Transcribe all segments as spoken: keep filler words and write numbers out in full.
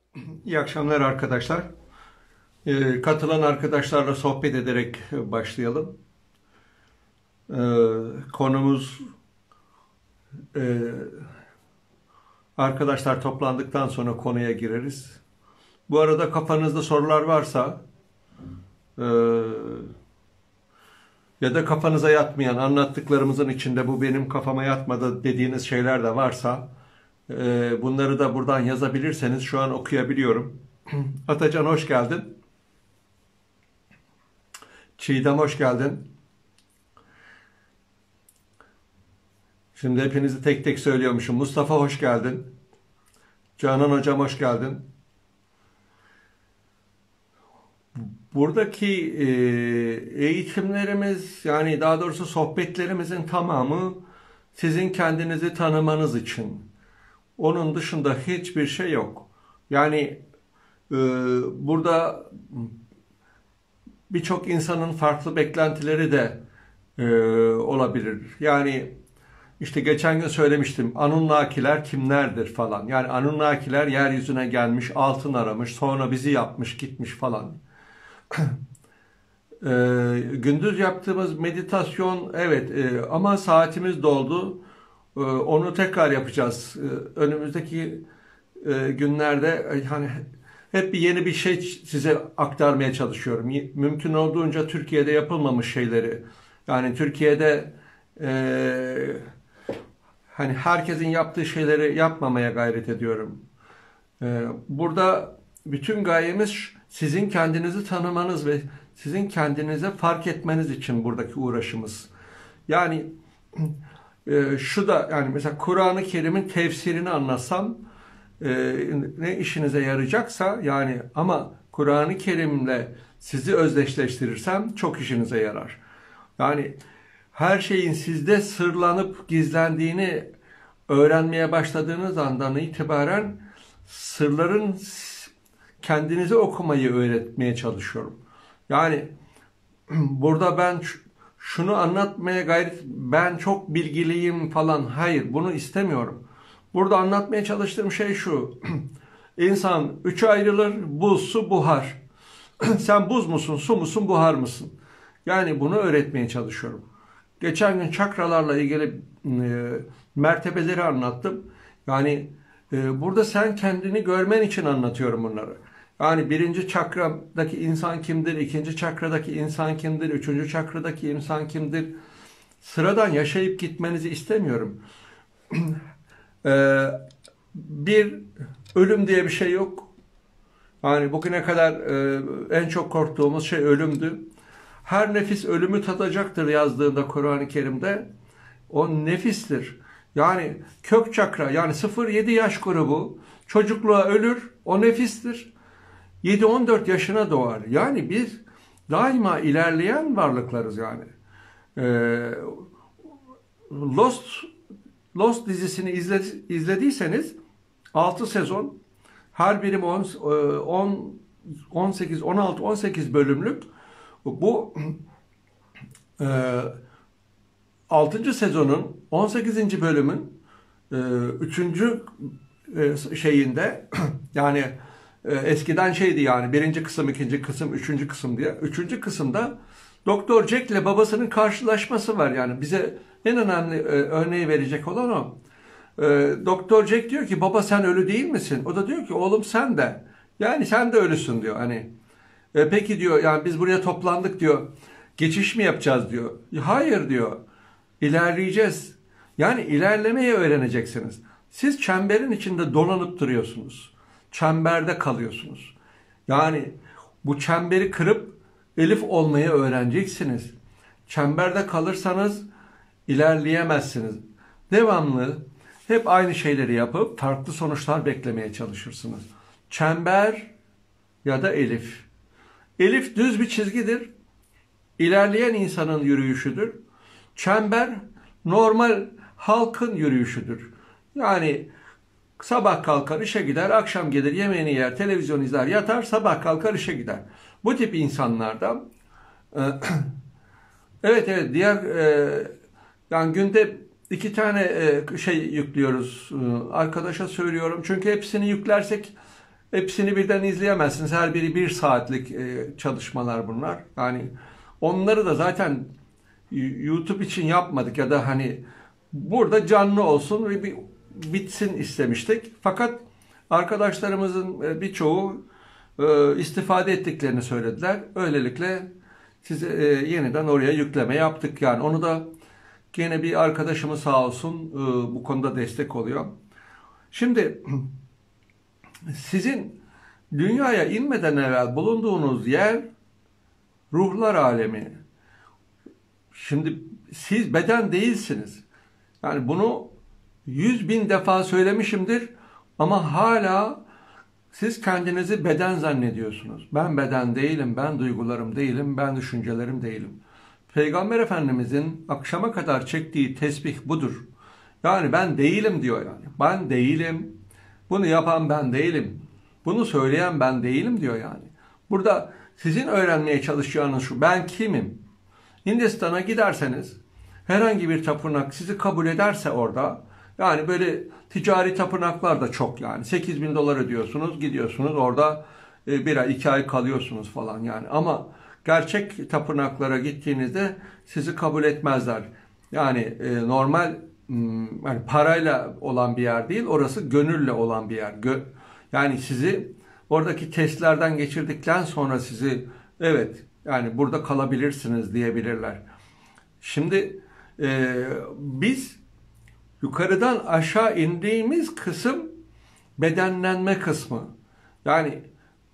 İyi akşamlar arkadaşlar. Ee, katılan arkadaşlarla sohbet ederek başlayalım. Ee, konumuz e, arkadaşlar toplandıktan sonra konuya gireriz. Bu arada kafanızda sorular varsa e, ya da kafanıza yatmayan anlattıklarımızın içinde bu benim kafama yatmadı dediğiniz şeyler de varsa e, bunları da buradan yazabilirseniz şu an okuyabiliyorum. Atacan hoş geldin. Çiğdem hoş geldin. Şimdi hepinizi tek tek söylüyormuşum. Mustafa hoş geldin. Canan hocam hoş geldin. Buradaki e, eğitimlerimiz, yani daha doğrusu sohbetlerimizin tamamı sizin kendinizi tanımanız için. Onun dışında hiçbir şey yok. Yani e, burada birçok insanın farklı beklentileri de e, olabilir. Yani İşte geçen gün söylemiştim. Anunnakiler kimlerdir falan. Yani Anunnakiler yeryüzüne gelmiş, altın aramış, sonra bizi yapmış, gitmiş falan. Ee, gündüz yaptığımız meditasyon, evet, e, ama saatimiz doldu. Ee, onu tekrar yapacağız. Ee, önümüzdeki e, günlerde e, hani hep bir yeni bir şey size aktarmaya çalışıyorum. Y- Mümkün olduğunca Türkiye'de yapılmamış şeyleri. Yani Türkiye'de e, hani herkesin yaptığı şeyleri yapmamaya gayret ediyorum. Ee, burada bütün gayemiz sizin kendinizi tanımanız ve sizin kendinize fark etmeniz için buradaki uğraşımız. Yani e, şu da, yani mesela Kur'an-ı Kerim'in tefsirini anlatsam e, ne işinize yarayacaksa, yani ama Kur'an-ı Kerim'le sizi özdeşleştirirsem çok işinize yarar. Yani her şeyin sizde sırlanıp gizlendiğini öğrenmeye başladığınız andan itibaren sırların kendinize okumayı öğretmeye çalışıyorum. Yani burada ben şunu anlatmaya gayret, ben çok bilgiliyim falan, hayır, bunu istemiyorum. Burada anlatmaya çalıştığım şey şu: İnsan üçe ayrılır: buz, su, buhar. Sen buz musun, su musun, buhar mısın? Yani bunu öğretmeye çalışıyorum. Geçen gün çakralarla ilgili e, mertebeleri anlattım. Yani e, burada sen kendini görmen için anlatıyorum bunları. Yani birinci çakradaki insan kimdir, ikinci çakradaki insan kimdir, üçüncü çakradaki insan kimdir? Sıradan yaşayıp gitmenizi istemiyorum. E, bir ölüm diye bir şey yok. Yani bugüne kadar e, en çok korktuğumuz şey ölümdü. Her nefis ölümü tadacaktır yazdığında Kur'an-ı Kerim'de. O nefistir. Yani kök çakra, yani sıfır yedi yaş grubu çocukluğa ölür, o nefistir. yedi on dört yaşına doğar. Yani biz daima ilerleyen varlıklarız yani. Ee, Lost Lost dizisini izle, izlediyseniz altı sezon, her birim on, on, on sekiz, on altı, on sekiz bölümlük. Bu e, altıncı sezonun on sekizinci bölümün e, üçüncü e, şeyinde yani e, eskiden şeydi, yani birinci kısım, ikinci kısım, üçüncü kısım diye. Üçüncü kısımda Doktor Jack ile babasının karşılaşması var. Yani bize en önemli e, örneği verecek olan o. E, Doktor Jack diyor ki, baba sen ölü değil misin? O da diyor ki, oğlum sen de. Yani sen de ölüsün diyor. Hani e, peki diyor, yani biz buraya toplandık diyor. Geçiş mi yapacağız diyor. Hayır diyor. İlerleyeceğiz. Yani ilerlemeyi öğreneceksiniz. Siz çemberin içinde dolanıp duruyorsunuz. Çemberde kalıyorsunuz. Yani bu çemberi kırıp elif olmayı öğreneceksiniz. Çemberde kalırsanız ilerleyemezsiniz. Devamlı hep aynı şeyleri yapıp farklı sonuçlar beklemeye çalışırsınız. Çember ya da elif. Elif düz bir çizgidir. İlerleyen insanın yürüyüşüdür. Çember normal halkın yürüyüşüdür. Yani sabah kalkar işe gider, akşam gelir yemeğini yer, televizyon izler, yatar, sabah kalkar işe gider. Bu tip insanlardan e, evet evet diğer e, yani günde iki tane e, şey yüklüyoruz. E, arkadaşa söylüyorum. Çünkü hepsini yüklersek hepsini birden izleyemezsiniz. Her biri bir saatlik e, çalışmalar bunlar. Yani onları da zaten YouTube için yapmadık ya da hani burada canlı olsun ve bir bitsin istemiştik. Fakat arkadaşlarımızın e, birçoğu e, istifade ettiklerini söylediler. Öylelikle size e, yeniden oraya yükleme yaptık. Yani onu da gene bir arkadaşımız sağ olsun e, bu konuda destek oluyor. Şimdi sizin dünyaya inmeden evvel bulunduğunuz yer ruhlar alemi. Şimdi siz beden değilsiniz. Yani bunu yüz bin defa söylemişimdir ama hala siz kendinizi beden zannediyorsunuz. Ben beden değilim, ben duygularım değilim, ben düşüncelerim değilim. Peygamber Efendimizin akşama kadar çektiği tesbih budur. Yani ben değilim diyor yani. Ben değilim. Bunu yapan ben değilim. Bunu söyleyen ben değilim diyor yani. Burada sizin öğrenmeye çalışacağınız şu. Ben kimim? Hindistan'a giderseniz herhangi bir tapınak sizi kabul ederse orada, yani böyle ticari tapınaklar da çok yani. sekiz bin dolar ödüyorsunuz, gidiyorsunuz orada bir ay iki ay kalıyorsunuz falan yani. Ama gerçek tapınaklara gittiğinizde sizi kabul etmezler. Yani normal yani parayla olan bir yer değil, orası gönülle olan bir yer. Yani sizi oradaki testlerden geçirdikten sonra sizi evet yani burada kalabilirsiniz diyebilirler. Şimdi e, biz yukarıdan aşağı indiğimiz kısım bedenlenme kısmı. Yani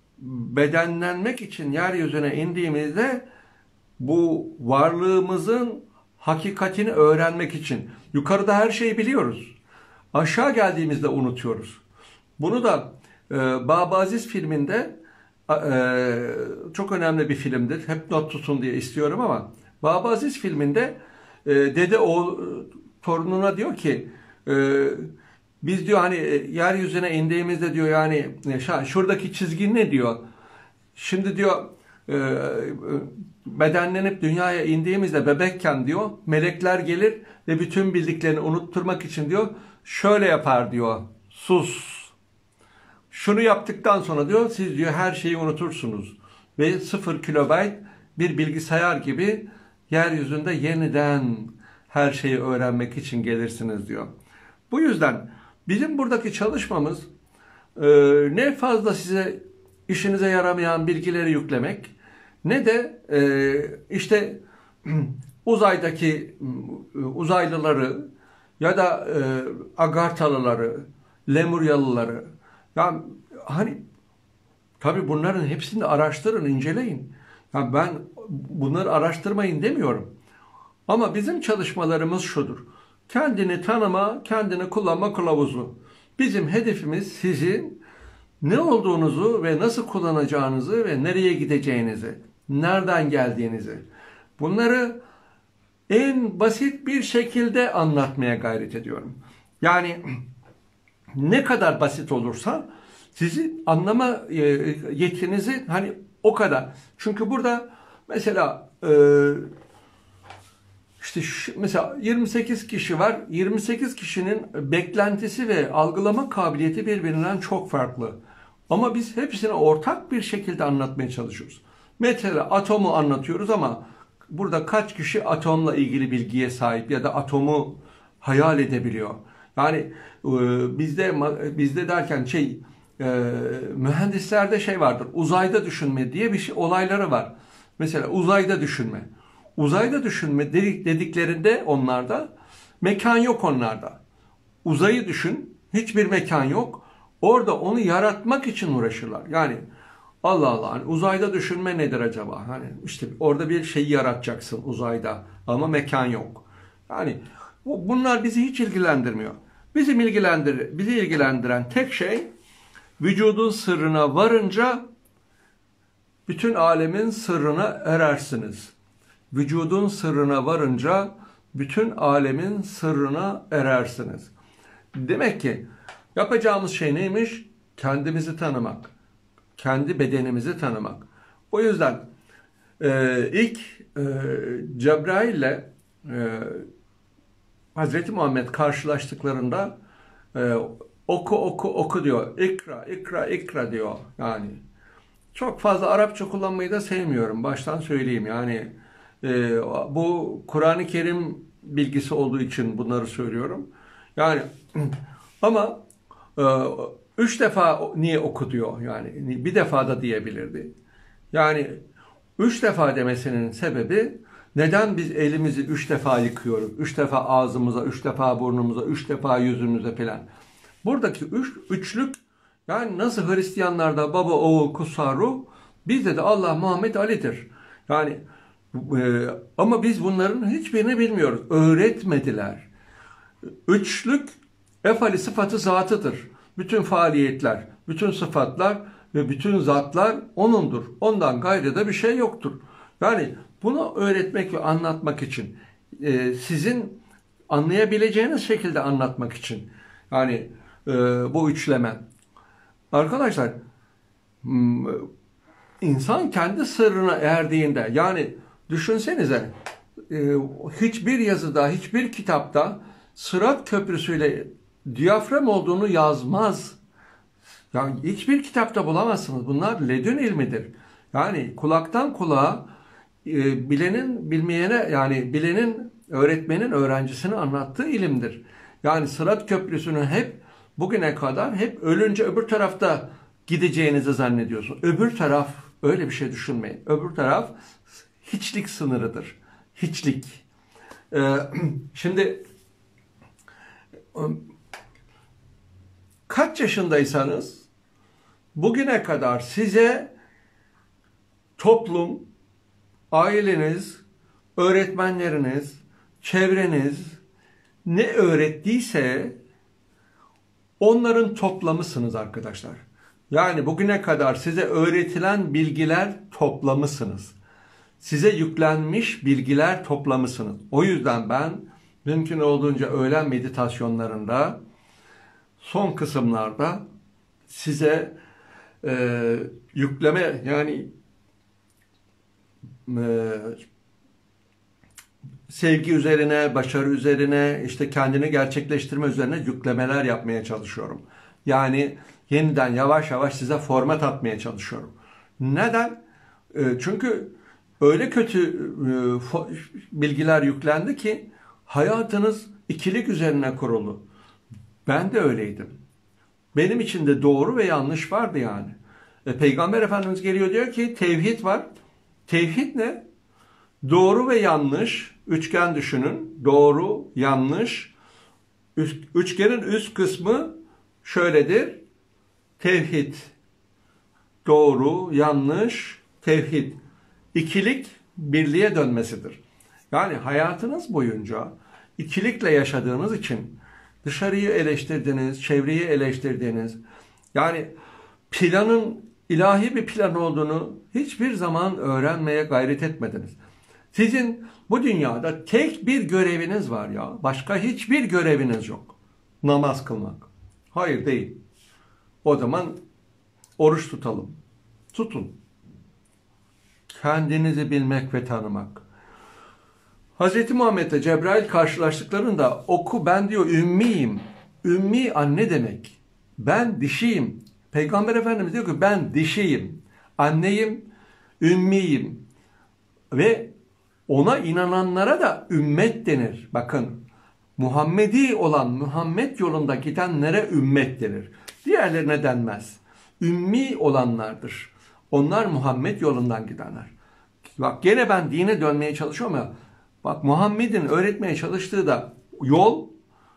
bedenlenmek için yeryüzüne indiğimizde bu varlığımızın hakikatini öğrenmek için. Yukarıda her şeyi biliyoruz. Aşağı geldiğimizde unutuyoruz. Bunu da e, Baba Aziz filminde e, çok önemli bir filmdir. Hep not tutun diye istiyorum ama Baba Aziz filminde e, dede oğul torununa diyor ki e, biz diyor hani yeryüzüne indiğimizde diyor yani şuradaki çizgi ne diyor? Şimdi diyor e, bedenlenip dünyaya indiğimizde bebekken diyor melekler gelir ve bütün bildiklerini unutturmak için diyor şöyle yapar diyor. Sus. Şunu yaptıktan sonra diyor siz diyor her şeyi unutursunuz. Ve sıfır kilobayt bir bilgisayar gibi yeryüzünde yeniden her şeyi öğrenmek için gelirsiniz diyor. Bu yüzden bizim buradaki çalışmamız e, ne fazla size işinize yaramayan bilgileri yüklemek ne de e, işte uzaydaki uzaylıları ya da e, Agarthalıları, Lemuryalıları yani hani tabii bunların hepsini araştırın, inceleyin. Yani ben bunları araştırmayın demiyorum. Ama bizim çalışmalarımız şudur. Kendini tanıma, kendini kullanma kılavuzu. Bizim hedefimiz sizin ne olduğunuzu ve nasıl kullanacağınızı ve nereye gideceğinizi, nereden geldiğinizi. Bunları en basit bir şekilde anlatmaya gayret ediyorum. Yani ne kadar basit olursa sizin anlama yetkinizi hani o kadar. Çünkü burada mesela e, işte şu, mesela yirmi sekiz kişi var. yirmi sekiz kişinin beklentisi ve algılama kabiliyeti birbirinden çok farklı. Ama biz hepsini ortak bir şekilde anlatmaya çalışıyoruz. Mesela atomu anlatıyoruz ama burada kaç kişi atomla ilgili bilgiye sahip ya da atomu hayal edebiliyor? Yani e, bizde bizde derken şey e, mühendislerde şey vardır. Uzayda düşünme diye bir şey olayları var. Mesela uzayda düşünme. Uzayda düşünme dediklerinde onlarda mekan yok onlarda. Uzayı düşün, hiçbir mekan yok. Orada onu yaratmak için uğraşırlar. Yani Allah Allah hani uzayda düşünme nedir acaba? Hani işte orada bir şeyi yaratacaksın uzayda ama mekan yok. Yani bunlar bizi hiç ilgilendirmiyor. Bizim ilgilendir bizi ilgilendiren tek şey vücudun sırrına varınca bütün alemin sırrına erersiniz. Vücudun sırrına varınca bütün alemin sırrına erersiniz. Demek ki yapacağımız şey neymiş? Kendimizi tanımak. Kendi bedenimizi tanımak. O yüzden e, ilk e, Cebrail ile e, Hazreti Muhammed karşılaştıklarında e, oku oku oku diyor. İkra, ikra, ikra diyor. Yani çok fazla Arapça kullanmayı da sevmiyorum. Baştan söyleyeyim. Yani e, bu Kur'an-ı Kerim bilgisi olduğu için bunları söylüyorum. Yani ama e, üç defa niye oku diyor. Yani bir defa da diyebilirdi. Yani üç defa demesinin sebebi, neden biz elimizi üç defa yıkıyoruz? Üç defa ağzımıza, üç defa burnumuza, üç defa yüzümüze falan. Buradaki üç, üçlük, yani nasıl Hristiyanlarda baba, oğul, kutsal ruh, bizde de Allah, Muhammed, Ali'dir. Yani e, ama biz bunların hiçbirini bilmiyoruz. Öğretmediler. Üçlük efali sıfatı zatıdır. Bütün faaliyetler, bütün sıfatlar ve bütün zatlar O'nundur. Ondan gayrı da bir şey yoktur. Yani bunu öğretmek ve anlatmak için, e, sizin anlayabileceğiniz şekilde anlatmak için, yani e, bu üçleme. Arkadaşlar, insan kendi sırrına erdiğinde, yani düşünsenize, e, hiçbir yazıda, hiçbir kitapta Sırat Köprüsü'yle diyafram olduğunu yazmaz. Yani hiçbir kitapta bulamazsınız. Bunlar ledün ilmidir. Yani kulaktan kulağa, e, bilenin bilmeyene, yani bilenin öğretmenin öğrencisine anlattığı ilimdir. Yani Sırat Köprüsü'nün hep bugüne kadar hep ölünce öbür tarafta gideceğinizi zannediyorsun. Öbür taraf, öyle bir şey düşünmeyin. Öbür taraf hiçlik sınırıdır. Hiçlik. Ee, şimdi kaç yaşındaysanız bugüne kadar size toplum, aileniz, öğretmenleriniz, çevreniz ne öğrettiyse onların toplamısınız arkadaşlar. Yani bugüne kadar size öğretilen bilgiler toplamısınız. Size yüklenmiş bilgiler toplamısınız. O yüzden ben mümkün olduğunca öğlen meditasyonlarında, son kısımlarda size e, yükleme, yani e, sevgi üzerine, başarı üzerine, işte kendini gerçekleştirme üzerine yüklemeler yapmaya çalışıyorum. Yani yeniden yavaş yavaş size format atmaya çalışıyorum. Neden? E, çünkü öyle kötü e, bilgiler yüklendi ki hayatınız ikilik üzerine kurulu. Ben de öyleydim. Benim için de doğru ve yanlış vardı yani. E, Peygamber Efendimiz geliyor, diyor ki tevhid var. Tevhid ne? Doğru ve yanlış, üçgen düşünün. Doğru, yanlış. Üst, üçgenin üst kısmı şöyledir. Tevhid. Doğru, yanlış, tevhid. İkilik birliğe dönmesidir. Yani hayatınız boyunca ikilikle yaşadığınız için dışarıyı eleştirdiniz, çevreyi eleştirdiniz. Yani planın ilahi bir plan olduğunu hiçbir zaman öğrenmeye gayret etmediniz. Sizin bu dünyada tek bir göreviniz var ya. Başka hiçbir göreviniz yok. Namaz kılmak. Hayır, değil. O zaman oruç tutalım. Tutun. Kendinizi bilmek ve tanımak. Hazreti Muhammed'le Cebrail karşılaştıklarında oku, ben diyor ümmiyim. Ümmi anne demek. Ben dişiyim. Peygamber Efendimiz diyor ki ben dişiyim. Anneyim, ümmiyim. Ve ona inananlara da ümmet denir. Bakın, Muhammedi olan, Muhammed yolunda gidenlere ümmet denir. Diğerlerine denmez. Ümmi olanlardır. Onlar Muhammed yolundan gidenler. Bak, gene ben dine dönmeye çalışıyorum ya. Bak, Muhammed'in öğretmeye çalıştığı da yol,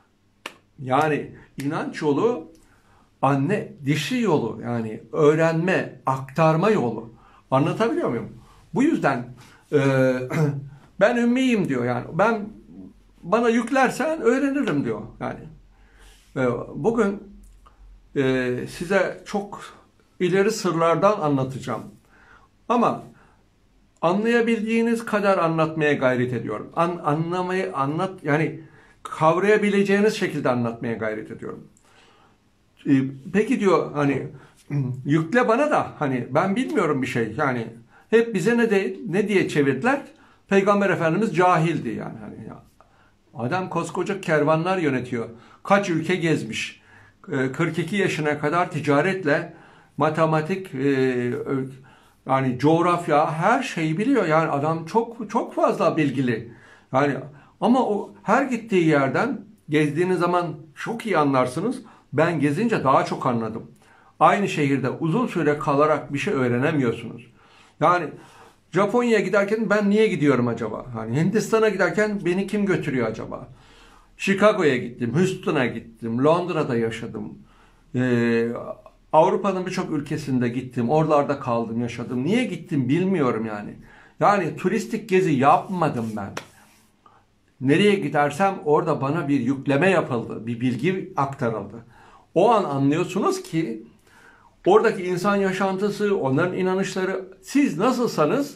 yani inanç yolu, anne dişi yolu, yani öğrenme, aktarma yolu. Anlatabiliyor muyum? Bu yüzden e, ben ümmiyim diyor. Yani ben, bana yüklersen öğrenirim diyor. Yani e, bugün e, size çok ileri sırlardan anlatacağım. Ama anlayabildiğiniz kadar anlatmaya gayret ediyorum. An, anlamayı anlat, yani kavrayabileceğiniz şekilde anlatmaya gayret ediyorum. E, peki diyor, hani yükle bana da, hani ben bilmiyorum bir şey. Yani hep bize ne de, ne diye çevirdiler? Peygamber Efendimiz cahildi yani. Hani ya, adam koskoca kervanlar yönetiyor. Kaç ülke gezmiş. e, kırk iki yaşına kadar ticaretle, matematik, e, yani coğrafya, her şeyi biliyor. Yani adam çok çok fazla bilgili. Yani ama o her gittiği yerden gezdiğiniz zaman çok iyi anlarsınız. Ben gezince daha çok anladım. Aynı şehirde uzun süre kalarak bir şey öğrenemiyorsunuz. Yani Japonya'ya giderken ben niye gidiyorum acaba? Hani Hindistan'a giderken beni kim götürüyor acaba? Chicago'ya gittim, Houston'a gittim, Londra'da yaşadım. Ee, Avrupa'nın birçok ülkesinde gittim, oralarda kaldım, yaşadım. Niye gittim bilmiyorum yani. Yani turistik gezi yapmadım ben. Nereye gidersem orada bana bir yükleme yapıldı, bir bilgi aktarıldı. O an anlıyorsunuz ki oradaki insan yaşantısı, onların inanışları, siz nasılsanız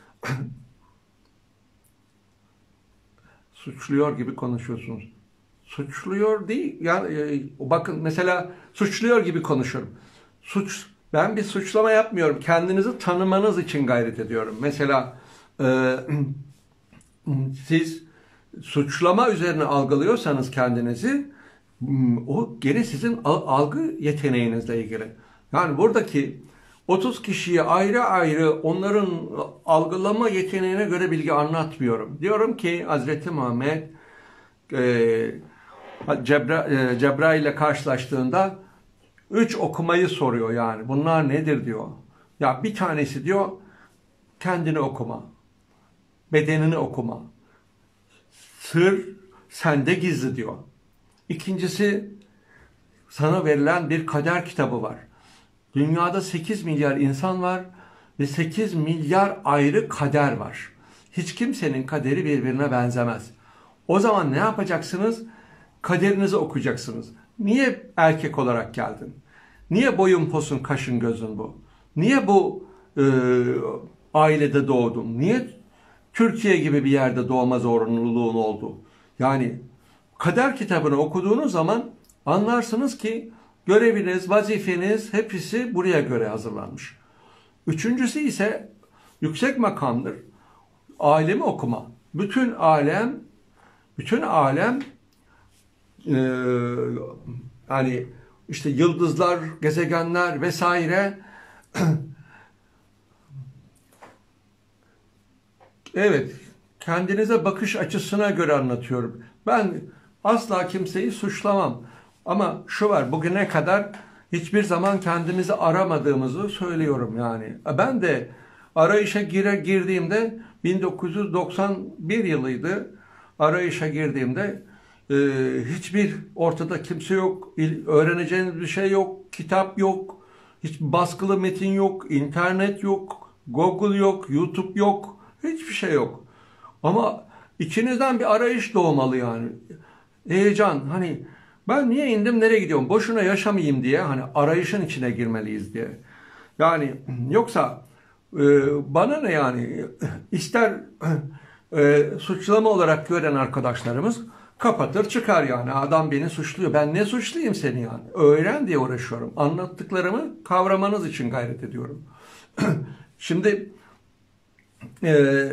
suçluyor gibi konuşuyorsunuz. Suçluyor değil. Yani e, bakın mesela suçluyor gibi konuşuyorum. Suç ben bir suçlama yapmıyorum. Kendinizi tanımanız için gayret ediyorum. Mesela e, siz suçlama üzerine algılıyorsanız kendinizi, o geri sizin algı yeteneğinizle ilgili. Yani buradaki otuz kişiye ayrı ayrı onların algılama yeteneğine göre bilgi anlatmıyorum. Diyorum ki Hazreti Muhammed e, Cebra, e, Cebrail ile karşılaştığında üç okumayı soruyor yani. Bunlar nedir diyor. Ya bir tanesi diyor kendini okuma, bedenini okuma. Sır sende gizli diyor. İkincisi sana verilen bir kader kitabı var. Dünyada sekiz milyar insan var ve sekiz milyar ayrı kader var. Hiç kimsenin kaderi birbirine benzemez. O zaman ne yapacaksınız? Kaderinizi okuyacaksınız. Niye erkek olarak geldin? Niye boyun posun kaşın gözün bu? Niye bu e, ailede doğdun? Niye Türkiye gibi bir yerde doğma zorunluluğun oldu? Yani kader kitabını okuduğunuz zaman anlarsınız ki göreviniz, vazifeniz hepsi buraya göre hazırlanmış. Üçüncüsü ise yüksek makamdır. Alemi okuma. Bütün alem, bütün alem e, hani işte yıldızlar, gezegenler vesaire evet, kendinize bakış açısına göre anlatıyorum. Ben asla kimseyi suçlamam. Ama şu var, bugüne kadar hiçbir zaman kendimizi aramadığımızı söylüyorum yani. Ben de arayışa gire girdiğimde bin dokuz yüz doksan bir yılıydı. Arayışa girdiğimde e, hiçbir ortada kimse yok, öğreneceğiniz bir şey yok, kitap yok, hiç baskılı metin yok, internet yok, Google yok, YouTube yok, hiçbir şey yok. Ama içinizden bir arayış doğmalı yani. Heyecan, hani ben niye indim, nereye gidiyorum, boşuna yaşamayayım diye, hani arayışın içine girmeliyiz diye. Yani yoksa e, bana ne yani, ister e, suçlama olarak gören arkadaşlarımız kapatır çıkar yani, adam beni suçluyor. Ben ne suçlayayım seni yani? Öğren diye uğraşıyorum. Anlattıklarımı kavramanız için gayret ediyorum. Şimdi e,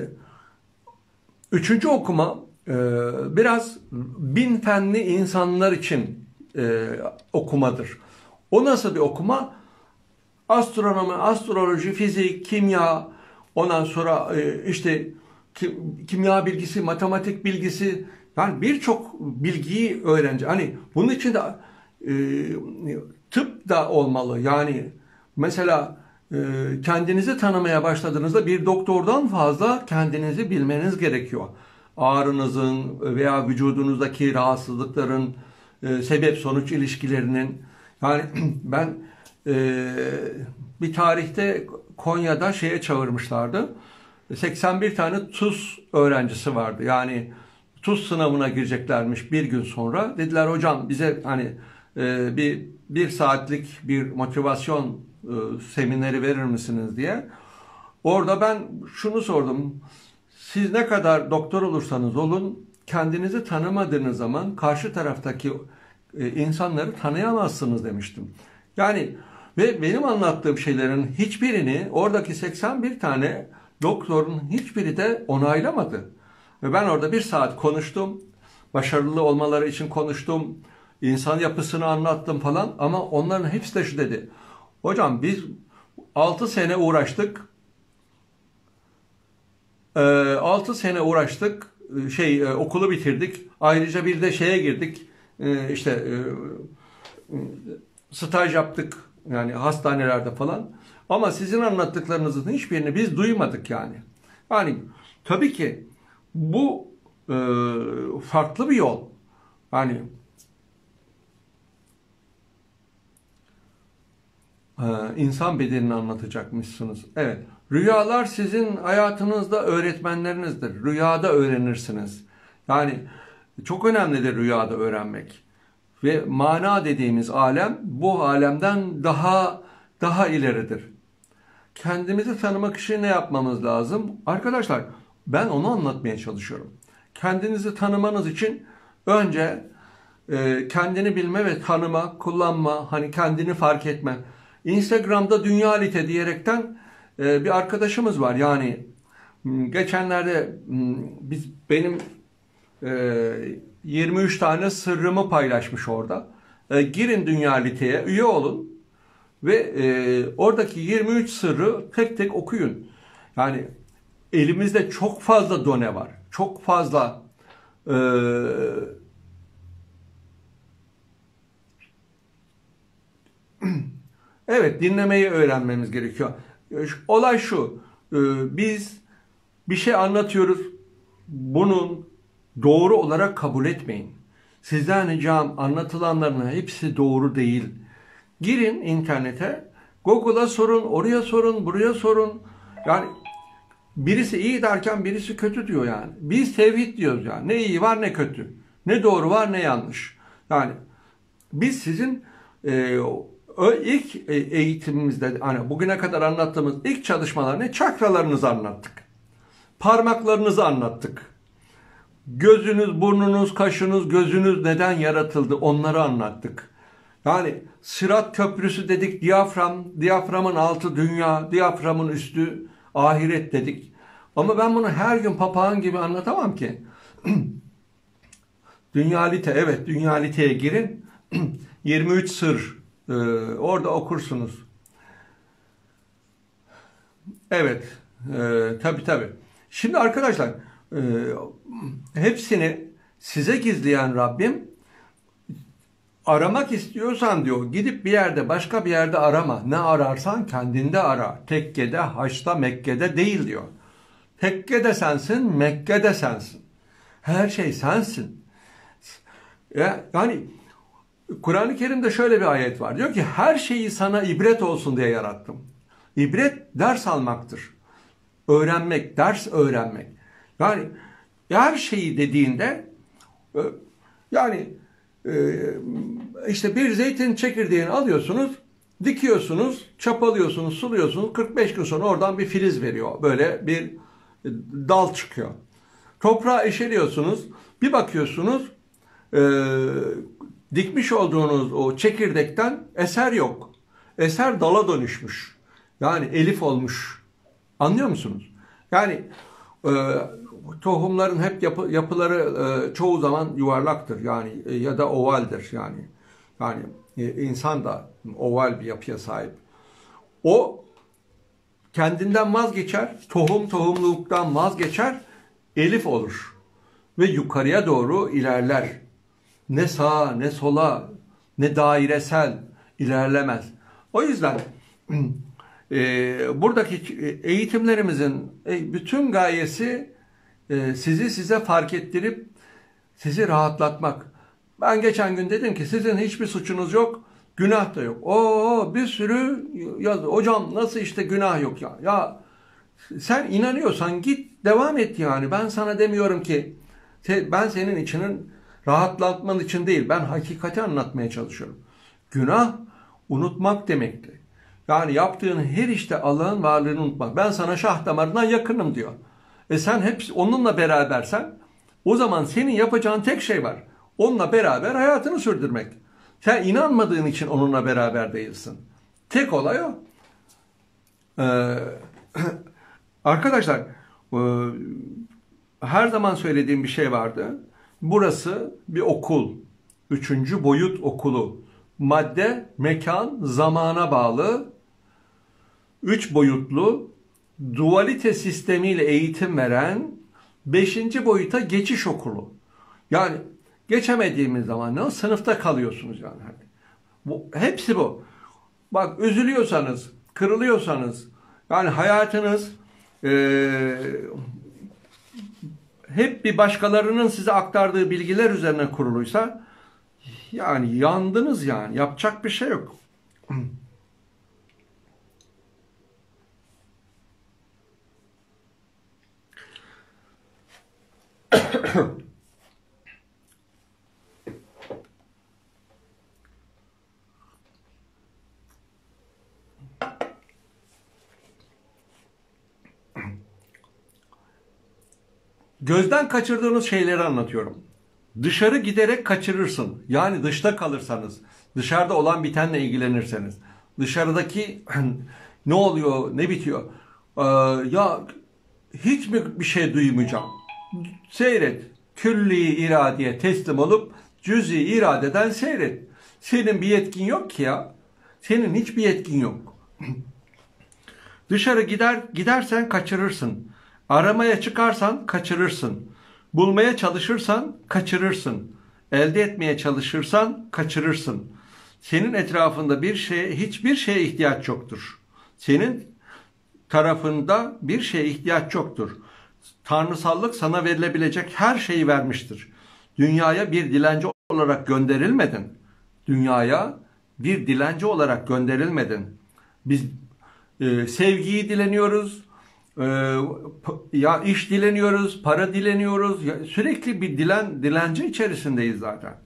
üçüncü okuma e, biraz bin fenli insanlar için e, okumadır. O nasıl bir okuma? Astronomi, astroloji, fizik, kimya, ondan sonra e, işte kim, kimya bilgisi, matematik bilgisi, yani birçok bilgiyi öğrenci. Hani bunun için de e, tıp da olmalı. Yani mesela e, kendinizi tanımaya başladığınızda bir doktordan fazla kendinizi bilmeniz gerekiyor. Ağrınızın veya vücudunuzdaki rahatsızlıkların e, sebep sonuç ilişkilerinin. Yani ben e, bir tarihte Konya'da şeye çağırmışlardı. seksen bir tane TUS öğrencisi vardı. Yani TUS sınavına gireceklermiş bir gün sonra. Dediler hocam bize hani e, bir bir saatlik bir motivasyon e, semineri verir misiniz diye. Orada ben şunu sordum. Siz ne kadar doktor olursanız olun, kendinizi tanımadığınız zaman karşı taraftaki e, insanları tanıyamazsınız demiştim. Yani ve benim anlattığım şeylerin hiçbirini oradaki seksen bir tane doktorun hiçbiri de onaylamadı. Ve ben orada bir saat konuştum. Başarılı olmaları için konuştum. insan yapısını anlattım falan ama onların hepsi de şu dedi. Hocam biz altı sene uğraştık. altı sene uğraştık. Şey e, okulu bitirdik. Ayrıca bir de şeye girdik. E, işte e, staj yaptık. Yani hastanelerde falan. Ama sizin anlattıklarınızın hiçbirini biz duymadık yani. Yani tabii ki bu e, farklı bir yol. Yani e, insan bedenini anlatacakmışsınız. Evet. Rüyalar sizin hayatınızda öğretmenlerinizdir. Rüyada öğrenirsiniz. Yani çok önemlidir rüyada öğrenmek. Ve mana dediğimiz alem bu alemden daha daha ileridir. Kendimizi tanımak için ne yapmamız lazım? Arkadaşlar ben onu anlatmaya çalışıyorum. Kendinizi tanımanız için önce e, kendini bilme ve tanıma, kullanma, hani kendini fark etme. Instagram'da dünyalite diyerekten e, bir arkadaşımız var. Yani geçenlerde biz benim e, yirmi üç tane sırrımı paylaşmış orada. E, girin dünyaliteye, üye olun. Ve e, oradaki yirmi üç sırrı tek tek okuyun. Yani elimizde çok fazla done var. Çok fazla e, evet dinlemeyi öğrenmemiz gerekiyor. Olay şu. E, biz bir şey anlatıyoruz. Bunun doğru olarak kabul etmeyin. Sizden ricam anlatılanların hepsi doğru değil. Girin internete, Google'a sorun, oraya sorun, buraya sorun. Yani birisi iyi derken birisi kötü diyor yani. Biz tevhid diyoruz yani. Ne iyi var ne kötü. Ne doğru var ne yanlış. Yani biz sizin e, o ilk eğitimimizde hani bugüne kadar anlattığımız ilk çalışmalar ne? Çakralarınızı anlattık. Parmaklarınızı anlattık. Gözünüz, burnunuz, kaşınız, gözünüz neden yaratıldı onları anlattık. Yani Sırat Köprüsü dedik, diyafram, diyaframın altı dünya, diyaframın üstü ahiret dedik. Ama ben bunu her gün papağan gibi anlatamam ki. Dünyalite, evet dünyaliteye girin. yirmi üç sır e, orada okursunuz. Evet, e, tabii tabii. Şimdi arkadaşlar e, hepsini size gizleyen Rabbim aramak istiyorsan diyor gidip bir yerde başka bir yerde arama. Ne ararsan kendinde ara. Tekkede, Haç'ta, Mekke'de değil diyor. Tekkede sensin, Mekke'de sensin. Her şey sensin. Yani Kur'an-ı Kerim'de şöyle bir ayet var. Diyor ki her şeyi sana ibret olsun diye yarattım. İbret ders almaktır. Öğrenmek, ders öğrenmek. Yani her şeyi dediğinde yani işte bir zeytin çekirdeğini alıyorsunuz, dikiyorsunuz, çapalıyorsunuz, suluyorsunuz. kırk beş gün sonra oradan bir filiz veriyor. Böyle bir dal çıkıyor. Toprağa eşeliyorsunuz. Bir bakıyorsunuz e, dikmiş olduğunuz o çekirdekten eser yok. Eser dala dönüşmüş. Yani elif olmuş. Anlıyor musunuz? Yani e, tohumların hep yapı, yapıları e, çoğu zaman yuvarlaktır. Yani e, ya da ovaldir yani. Yani e, insan da oval bir yapıya sahip. O kendinden vazgeçer, tohum tohumluluktan vazgeçer, elif olur ve yukarıya doğru ilerler. Ne sağa ne sola ne dairesel ilerlemez. O yüzden e, buradaki eğitimlerimizin e, bütün gayesi e, sizi size fark ettirip sizi rahatlatmak. Ben geçen gün dedim ki sizin hiçbir suçunuz yok, günah da yok. Oo bir sürü yaz. Hocam nasıl işte günah yok ya? Ya sen inanıyorsan git devam et yani. Ben sana demiyorum ki ben senin içinin rahatlatman için değil. Ben hakikati anlatmaya çalışıyorum. Günah unutmak demekti. Yani yaptığın her işte Allah'ın varlığını unutmak. Ben sana şah damarından yakınım diyor. E sen hep onunla berabersen o zaman senin yapacağın tek şey var. Onunla beraber hayatını sürdürmek. Sen inanmadığın için onunla beraber değilsin. Tek olay o. Ee, arkadaşlar e, her zaman söylediğim bir şey vardı. Burası bir okul. Üçüncü boyut okulu. Madde, mekan, zamana bağlı. Üç boyutlu, dualite sistemiyle eğitim veren beşinci boyuta geçiş okulu. Yani geçemediğimiz zaman ne? Sınıfta kalıyorsunuz yani. Bu, hepsi bu. Bak üzülüyorsanız, kırılıyorsanız, yani hayatınız e, hep bir başkalarının size aktardığı bilgiler üzerine kuruluysa, yani yandınız yani. Yapacak bir şey yok. Gözden kaçırdığınız şeyleri anlatıyorum. Dışarı giderek kaçırırsın. Yani dışta kalırsanız, dışarıda olan bitenle ilgilenirseniz, dışarıdaki ne oluyor, ne bitiyor? Ee, ya hiç mi bir şey duymayacağım? Seyret. Külli iradeye teslim olup cüz'i iradeden seyret. Senin bir yetkin yok ki ya. Senin hiçbir yetkin yok. Dışarı gider gidersen kaçırırsın. Aramaya çıkarsan kaçırırsın. Bulmaya çalışırsan kaçırırsın. Elde etmeye çalışırsan kaçırırsın. Senin etrafında bir şeye, hiçbir şeye ihtiyaç yoktur. Senin tarafında bir şeye ihtiyaç yoktur. Tanrısallık sana verilebilecek her şeyi vermiştir. Dünyaya bir dilenci olarak gönderilmedin. Dünyaya bir dilenci olarak gönderilmedin. Biz e, sevgiyi dileniyoruz, e, ya iş dileniyoruz, para dileniyoruz. Ya, sürekli bir dilen dilenci içerisindeyiz zaten.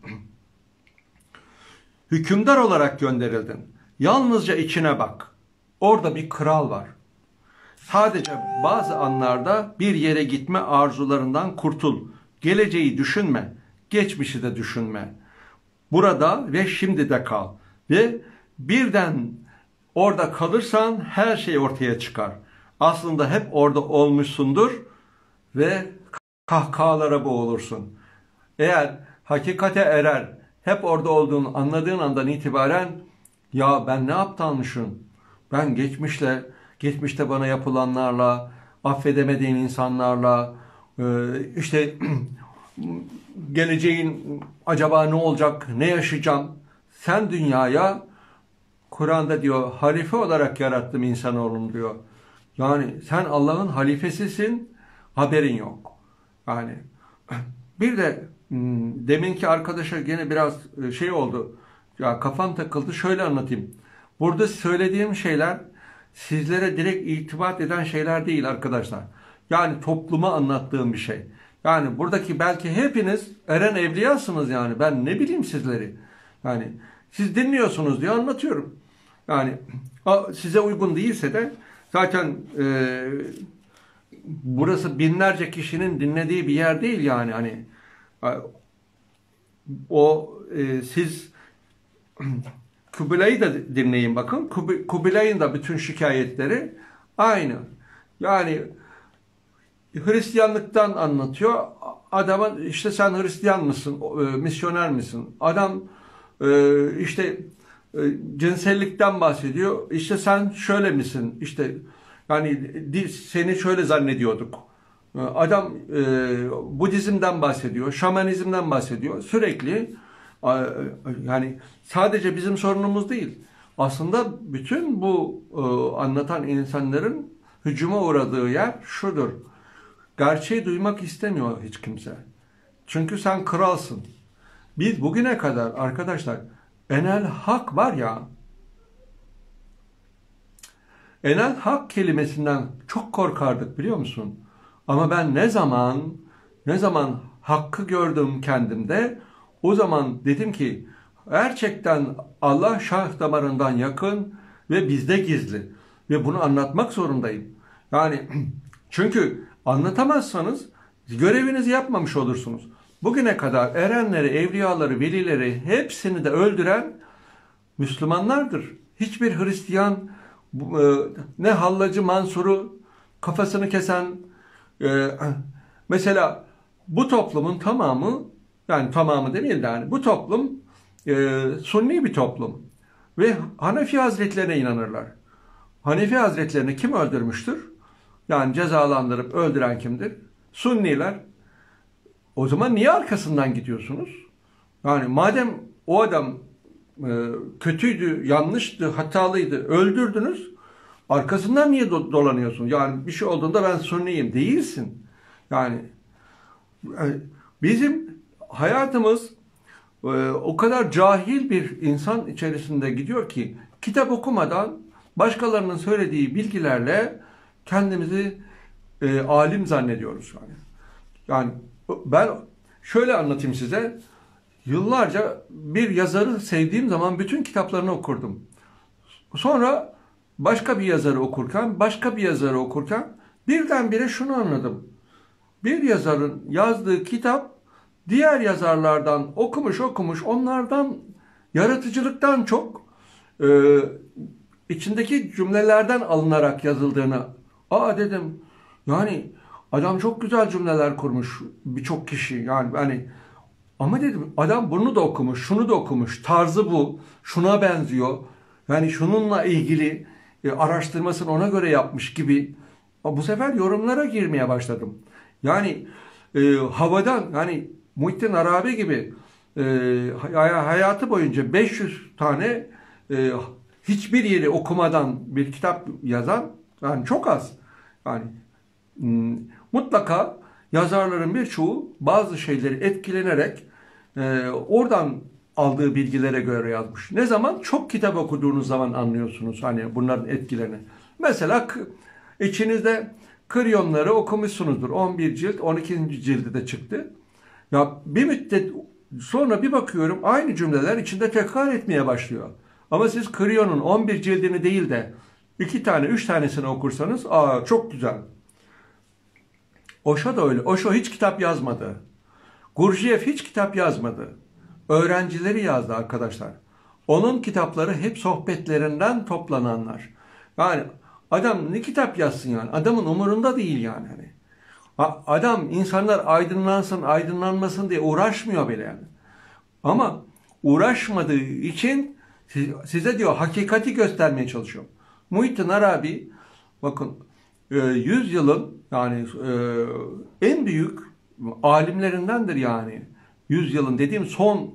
Hükümdar olarak gönderildin. Yalnızca içine bak. Orada bir kral var. Sadece bazı anlarda bir yere gitme arzularından kurtul. Geleceği düşünme, geçmişi de düşünme. Burada ve şimdi de kal. Ve birden orada kalırsan her şey ortaya çıkar. Aslında hep orada olmuşsundur ve kahkahalara boğulursun. Eğer hakikate erer, hep orada olduğunu anladığın andan itibaren, ya ben ne aptalmışım, ben geçmişle, geçmişte bana yapılanlarla, affedemediğin insanlarla, işte geleceğin acaba ne olacak, ne yaşayacağım? Sen dünyaya, Kur'an'da diyor, halife olarak yarattım insanoğlunu diyor. Yani sen Allah'ın halifesisin, haberin yok. Yani bir de deminki arkadaşa gene biraz şey oldu. Ya kafam takıldı. Şöyle anlatayım. Burada söylediğim şeyler sizlere direkt irtibat eden şeyler değil arkadaşlar. Yani topluma anlattığım bir şey. Yani buradaki belki hepiniz eren evliyasınız yani. Ben ne bileyim sizleri. Yani siz dinliyorsunuz diye anlatıyorum. Yani size uygun değilse de zaten e, burası binlerce kişinin dinlediği bir yer değil yani. Hani o e, siz Kubilay'ı da dinleyin bakın. Kubilay'ın da bütün şikayetleri aynı. Yani Hristiyanlıktan anlatıyor. Adamın işte sen Hristiyan mısın, e, misyoner misin? Adam e, işte e, cinsellikten bahsediyor. İşte sen şöyle misin? İşte yani seni şöyle zannediyorduk. Adam e, Budizm'den bahsediyor, şamanizmden bahsediyor. Sürekli yani sadece bizim sorunumuz değil. Aslında bütün bu e, anlatan insanların hücuma uğradığı yer şudur. Gerçeği duymak istemiyor hiç kimse. Çünkü sen kralsın. Biz bugüne kadar arkadaşlar enel hak var ya, enel hak kelimesinden çok korkardık biliyor musun? Ama ben ne zaman ne zaman hakkı gördüm kendimde, o zaman dedim ki gerçekten Allah şah damarından yakın ve bizde gizli. Ve bunu anlatmak zorundayım. Yani çünkü anlatamazsanız görevinizi yapmamış olursunuz. Bugüne kadar erenleri, evliyaları, velileri hepsini de öldüren Müslümanlardır. Hiçbir Hristiyan ne Hallacı Mansur'u kafasını kesen, mesela bu toplumun tamamı Yani tamamı demeyelim de yani bu toplum e, Sunni bir toplum. Ve Hanefi Hazretlerine inanırlar. Hanefi Hazretlerini kim öldürmüştür? Yani cezalandırıp öldüren kimdir? Sunniler. O zaman niye arkasından gidiyorsunuz? Yani madem o adam e, kötüydü, yanlıştı, hatalıydı, öldürdünüz, arkasından niye do dolanıyorsun? Yani bir şey olduğunda ben Sunniyim. Değilsin. Yani e, bizim hayatımız e, o kadar cahil bir insan içerisinde gidiyor ki kitap okumadan başkalarının söylediği bilgilerle kendimizi e, alim zannediyoruz. Yani. Yani ben şöyle anlatayım size. Yıllarca bir yazarı sevdiğim zaman bütün kitaplarını okurdum. Sonra başka bir yazarı okurken, başka bir yazarı okurken birdenbire şunu anladım. Bir yazarın yazdığı kitap diğer yazarlardan okumuş okumuş onlardan yaratıcılıktan çok e, içindeki cümlelerden alınarak yazıldığını. Aa dedim yani adam çok güzel cümleler kurmuş birçok kişi yani hani ama dedim adam bunu da okumuş, şunu da okumuş, tarzı bu, şuna benziyor. Yani şununla ilgili e, araştırmasını ona göre yapmış gibi. Bu sefer yorumlara girmeye başladım. Yani e, havadan yani Muhittin Arabi gibi e, hayatı boyunca beş yüz tane e, hiçbir yeri okumadan bir kitap yazan yani çok az. Yani m, mutlaka yazarların birçoğu bazı şeyleri etkilenerek e, oradan aldığı bilgilere göre yazmış. Ne zaman? Çok kitap okuduğunuz zaman anlıyorsunuz hani bunların etkilerini. Mesela içinizde Kıryonları okumuşsunuzdur. on bir cilt, on ikinci cildi de çıktı. Ya bir müddet sonra bir bakıyorum aynı cümleler içinde tekrar etmeye başlıyor. Ama siz Kıryon'un on bir cildini değil de iki tane, üç tanesini okursanız aa çok güzel. Osho da öyle. Osho hiç kitap yazmadı. Gurdjieff hiç kitap yazmadı. Öğrencileri yazdı arkadaşlar. Onun kitapları hep sohbetlerinden toplananlar. Yani adam ne kitap yazsın yani? Adamın umurunda değil yani. Hani. Adam insanlar aydınlansın, aydınlanmasın diye uğraşmıyor bile yani. Ama uğraşmadığı için size diyor hakikati göstermeye çalışıyor. Muhittin Arabi bakın yüz yılın yani en büyük alimlerindendir yani. yüz yılın dediğim son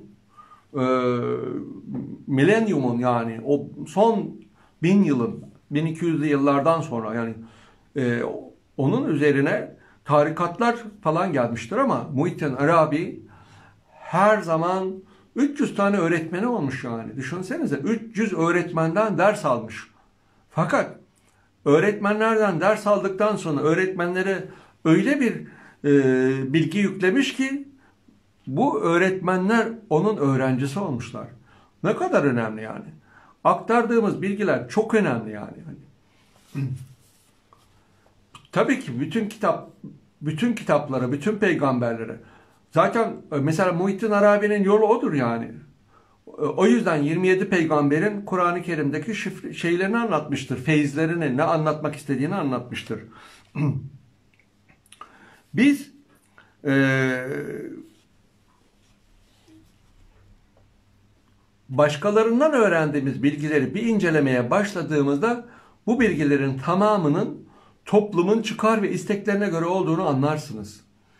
milenyumun yani o son bin yılın bin iki yüzlü yıllardan sonra yani onun üzerine tarikatlar falan gelmiştir ama Muhittin Arabi her zaman üç yüz tane öğretmeni olmuş yani. Düşünsenize üç yüz öğretmenden ders almış. Fakat öğretmenlerden ders aldıktan sonra öğretmenlere öyle bir e, bilgi yüklemiş ki bu öğretmenler onun öğrencisi olmuşlar. Ne kadar önemli yani. Aktardığımız bilgiler çok önemli yani. Tabii ki bütün kitap, bütün kitaplara, bütün peygamberlere. Zaten mesela Muhittin Arabi'nin yolu odur yani. O yüzden yirmi yedi peygamberin Kur'an-ı Kerim'deki şifre, şeylerini anlatmıştır. Feyizlerini, ne anlatmak istediğini anlatmıştır. Biz e, başkalarından öğrendiğimiz bilgileri bir incelemeye başladığımızda bu bilgilerin tamamının toplumun çıkar ve isteklerine göre olduğunu anlarsınız.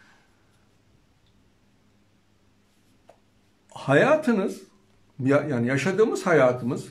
Hayatınız, yani yaşadığımız hayatımız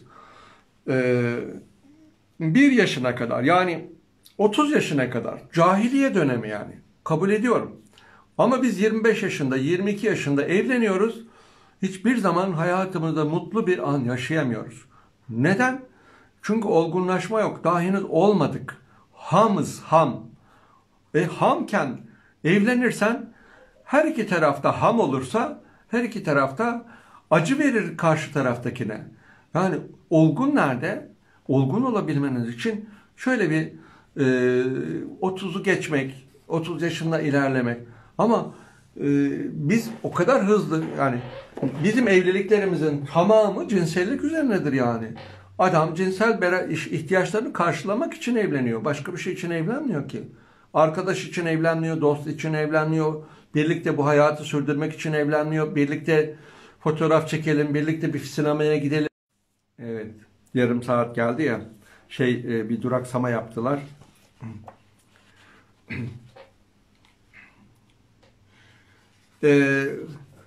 bir yaşına kadar yani otuz yaşına kadar cahiliye dönemi yani kabul ediyorum. Ama biz yirmi beş yaşında, yirmi iki yaşında evleniyoruz. Hiçbir zaman hayatımızda mutlu bir an yaşayamıyoruz. Neden? Çünkü olgunlaşma yok. Daha henüz olmadık. Hamız, ham. Ve hamken evlenirsen her iki tarafta ham olursa her iki tarafta acı verir karşı taraftakine. Yani olgun nerede? Olgun olabilmeniz için şöyle bir e, otuzu geçmek, otuz yaşında ilerlemek. Ama e, biz o kadar hızlı yani bizim evliliklerimizin tamamı cinsellik üzerinedir yani. Adam cinsel ihtiyaçlarını karşılamak için evleniyor. Başka bir şey için evlenmiyor ki. Arkadaş için evlenmiyor, dost için evlenmiyor. Birlikte bu hayatı sürdürmek için evlenmiyor. Birlikte fotoğraf çekelim, birlikte bir sinemaya gidelim. Evet, yarım saat geldi ya. Şey e, bir duraksama yaptılar. Ee,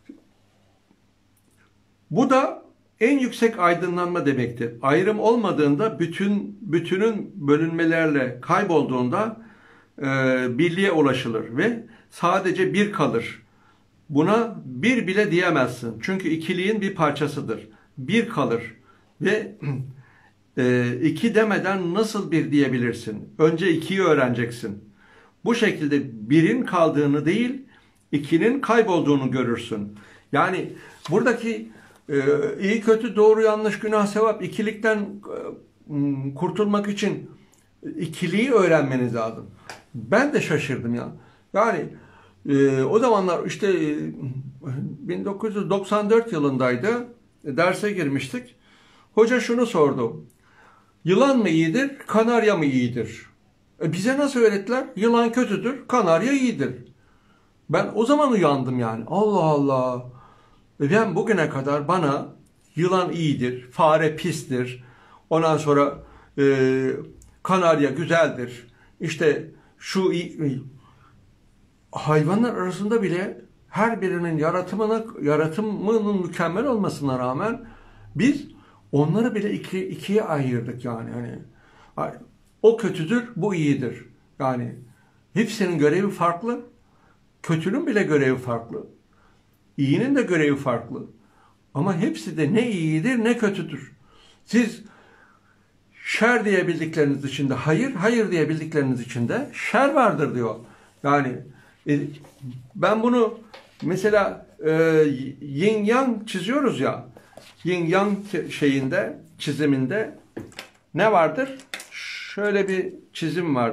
bu da en yüksek aydınlanma demektir. Ayrım olmadığında, bütün bütünün bölünmelerle kaybolduğunda e, birliğe ulaşılır ve sadece bir kalır. Buna bir bile diyemezsin. Çünkü ikiliğin bir parçasıdır. Bir kalır ve e, iki demeden nasıl bir diyebilirsin? Önce ikiyi öğreneceksin. Bu şekilde birin kaldığını değil, ikinin kaybolduğunu görürsün. Yani buradaki e, iyi kötü, doğru yanlış, günah sevap, ikilikten e, kurtulmak için ikiliği öğrenmeniz lazım. Ben de şaşırdım ya. Yani e, o zamanlar işte e, bin dokuz yüz doksan dört yılındaydı. E, derse girmiştik. Hoca şunu sordu. Yılan mı iyidir, kanarya mı iyidir? E, bize nasıl öğrettiler? Yılan kötüdür, kanarya iyidir. Ben o zaman uyandım yani. Allah Allah. Ben bugüne kadar bana yılan iyidir, fare pistir, ondan sonra e, kanarya güzeldir. İşte şu iyi. Hayvanlar arasında bile her birinin yaratımına, yaratımının mükemmel olmasına rağmen biz onları bile iki, ikiye ayırdık yani. Hani o kötüdür, bu iyidir. Yani hepsinin görevi farklı. Kötünün bile görevi farklı. İyinin de görevi farklı. Ama hepsi de ne iyidir ne kötüdür. Siz şer diyebildikleriniz içinde hayır, hayır diyebildikleriniz içinde şer vardır diyor. Yani e, ben bunu mesela e, yin yang çiziyoruz ya. Yin yang şeyinde, çiziminde ne vardır? Şöyle bir çizim var.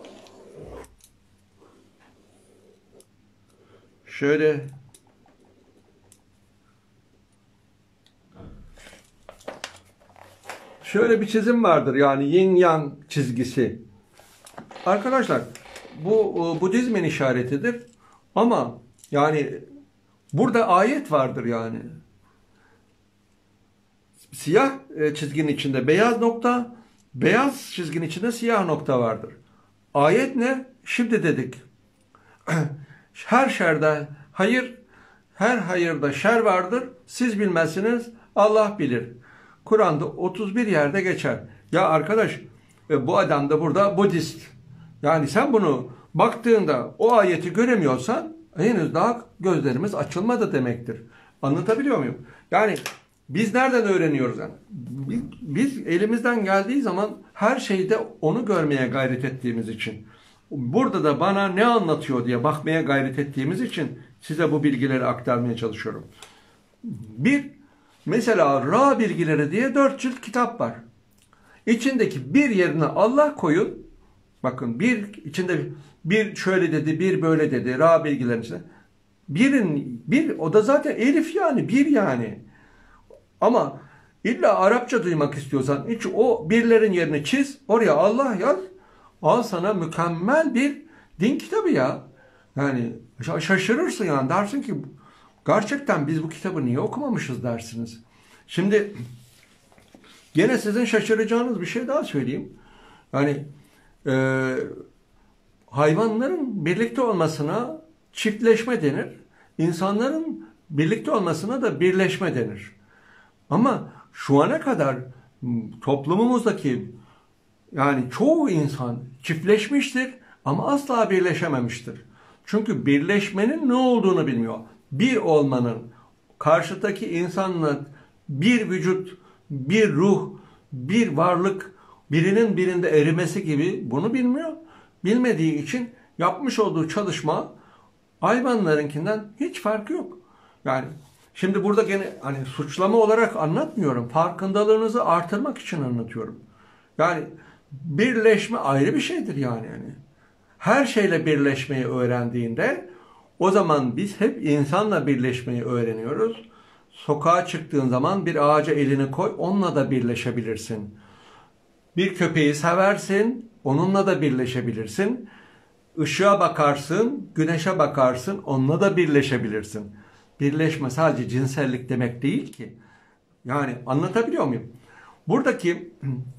Şöyle Şöyle bir çizim vardır yani yin yang çizgisi. Arkadaşlar bu Budizmin işaretidir ama yani burada ayet vardır yani. Siyah çizginin içinde beyaz nokta, beyaz çizginin içinde siyah nokta vardır. Ayet ne? Şimdi dedik. Her şerde hayır, her hayırda şer vardır. Siz bilmezsiniz, Allah bilir. Kur'an'da otuz bir yerde geçer. Ya arkadaş, bu adam da burada Budist. Yani sen bunu baktığında o ayeti göremiyorsan henüz daha gözlerimiz açılmadı demektir. Anlatabiliyor muyum? Yani biz nereden öğreniyoruz yani? Biz, biz elimizden geldiği zaman her şeyde onu görmeye gayret ettiğimiz için. Burada da bana ne anlatıyor diye bakmaya gayret ettiğimiz için size bu bilgileri aktarmaya çalışıyorum. Bir, mesela Ra bilgileri diye dört cilt kitap var. İçindeki bir yerine Allah koyun. Bakın bir içinde bir şöyle dedi, bir böyle dedi. Ra bilgilerinin içinde. Birin, bir, o da zaten elif yani, bir yani. Ama illa Arapça duymak istiyorsan hiç o birlerin yerini çiz, oraya Allah yaz. Al sana mükemmel bir din kitabı ya. Yani şaşırırsın yani, dersin ki gerçekten biz bu kitabı niye okumamışız dersiniz. Şimdi gene sizin şaşıracağınız bir şey daha söyleyeyim. Yani e, hayvanların birlikte olmasına çiftleşme denir. İnsanların birlikte olmasına da birleşme denir. Ama şu ana kadar toplumumuzdaki yani çoğu insan çiftleşmiştir ama asla birleşememiştir. Çünkü birleşmenin ne olduğunu bilmiyor. Bir olmanın, karşıdaki insanla bir vücut, bir ruh, bir varlık, birinin birinde erimesi gibi bunu bilmiyor. Bilmediği için yapmış olduğu çalışma hayvanlarınkinden hiç farkı yok. Yani şimdi burada gene hani suçlama olarak anlatmıyorum. Farkındalığınızı artırmak için anlatıyorum. Yani birleşme ayrı bir şeydir yani. yani. Her şeyle birleşmeyi öğrendiğinde o zaman biz hep insanla birleşmeyi öğreniyoruz. Sokağa çıktığın zaman bir ağaca elini koy, onunla da birleşebilirsin. Bir köpeği seversin, onunla da birleşebilirsin. ışığa bakarsın, güneşe bakarsın, onunla da birleşebilirsin. Birleşme sadece cinsellik demek değil ki. Yani anlatabiliyor muyum? Buradaki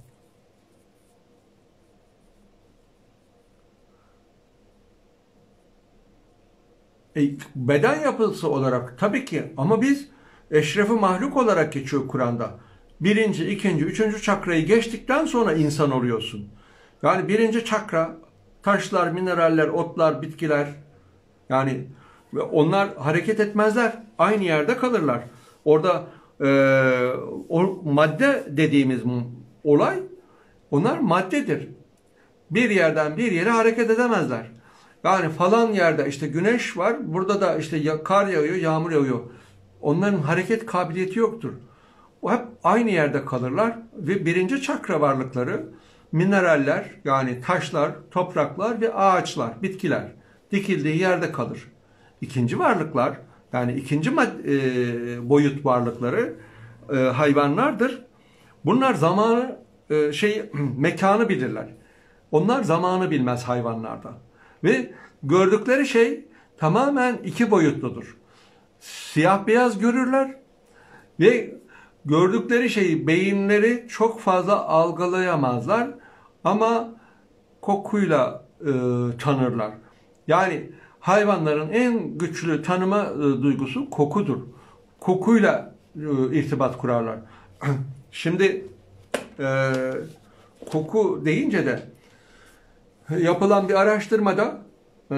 e, beden yapısı olarak tabii ki, ama biz eşrefi mahluk olarak geçiyor Kur'an'da. Birinci, ikinci, üçüncü çakrayı geçtikten sonra insan oluyorsun. Yani birinci çakra, taşlar, mineraller, otlar, bitkiler, yani onlar hareket etmezler. Aynı yerde kalırlar. Orada e, o madde dediğimiz olay, onlar maddedir. Bir yerden bir yere hareket edemezler. Yani falan yerde işte güneş var, burada da işte kar yağıyor, yağmur yağıyor. Onların hareket kabiliyeti yoktur. O hep aynı yerde kalırlar ve birinci çakra varlıkları mineraller, yani taşlar, topraklar ve ağaçlar, bitkiler dikildiği yerde kalır. İkinci varlıklar, yani ikinci e, boyut varlıkları e, hayvanlardır. Bunlar zamanı e, şey mekanı bilirler. Onlar zamanı bilmez hayvanlarda. Ve gördükleri şey tamamen iki boyutludur. Siyah beyaz görürler ve gördükleri şeyi beyinleri çok fazla algılayamazlar ama kokuyla e, tanırlar. Yani hayvanların en güçlü tanıma e, duygusu kokudur. Kokuyla e, irtibat kurarlar. Şimdi e, koku deyince de yapılan bir araştırmada e,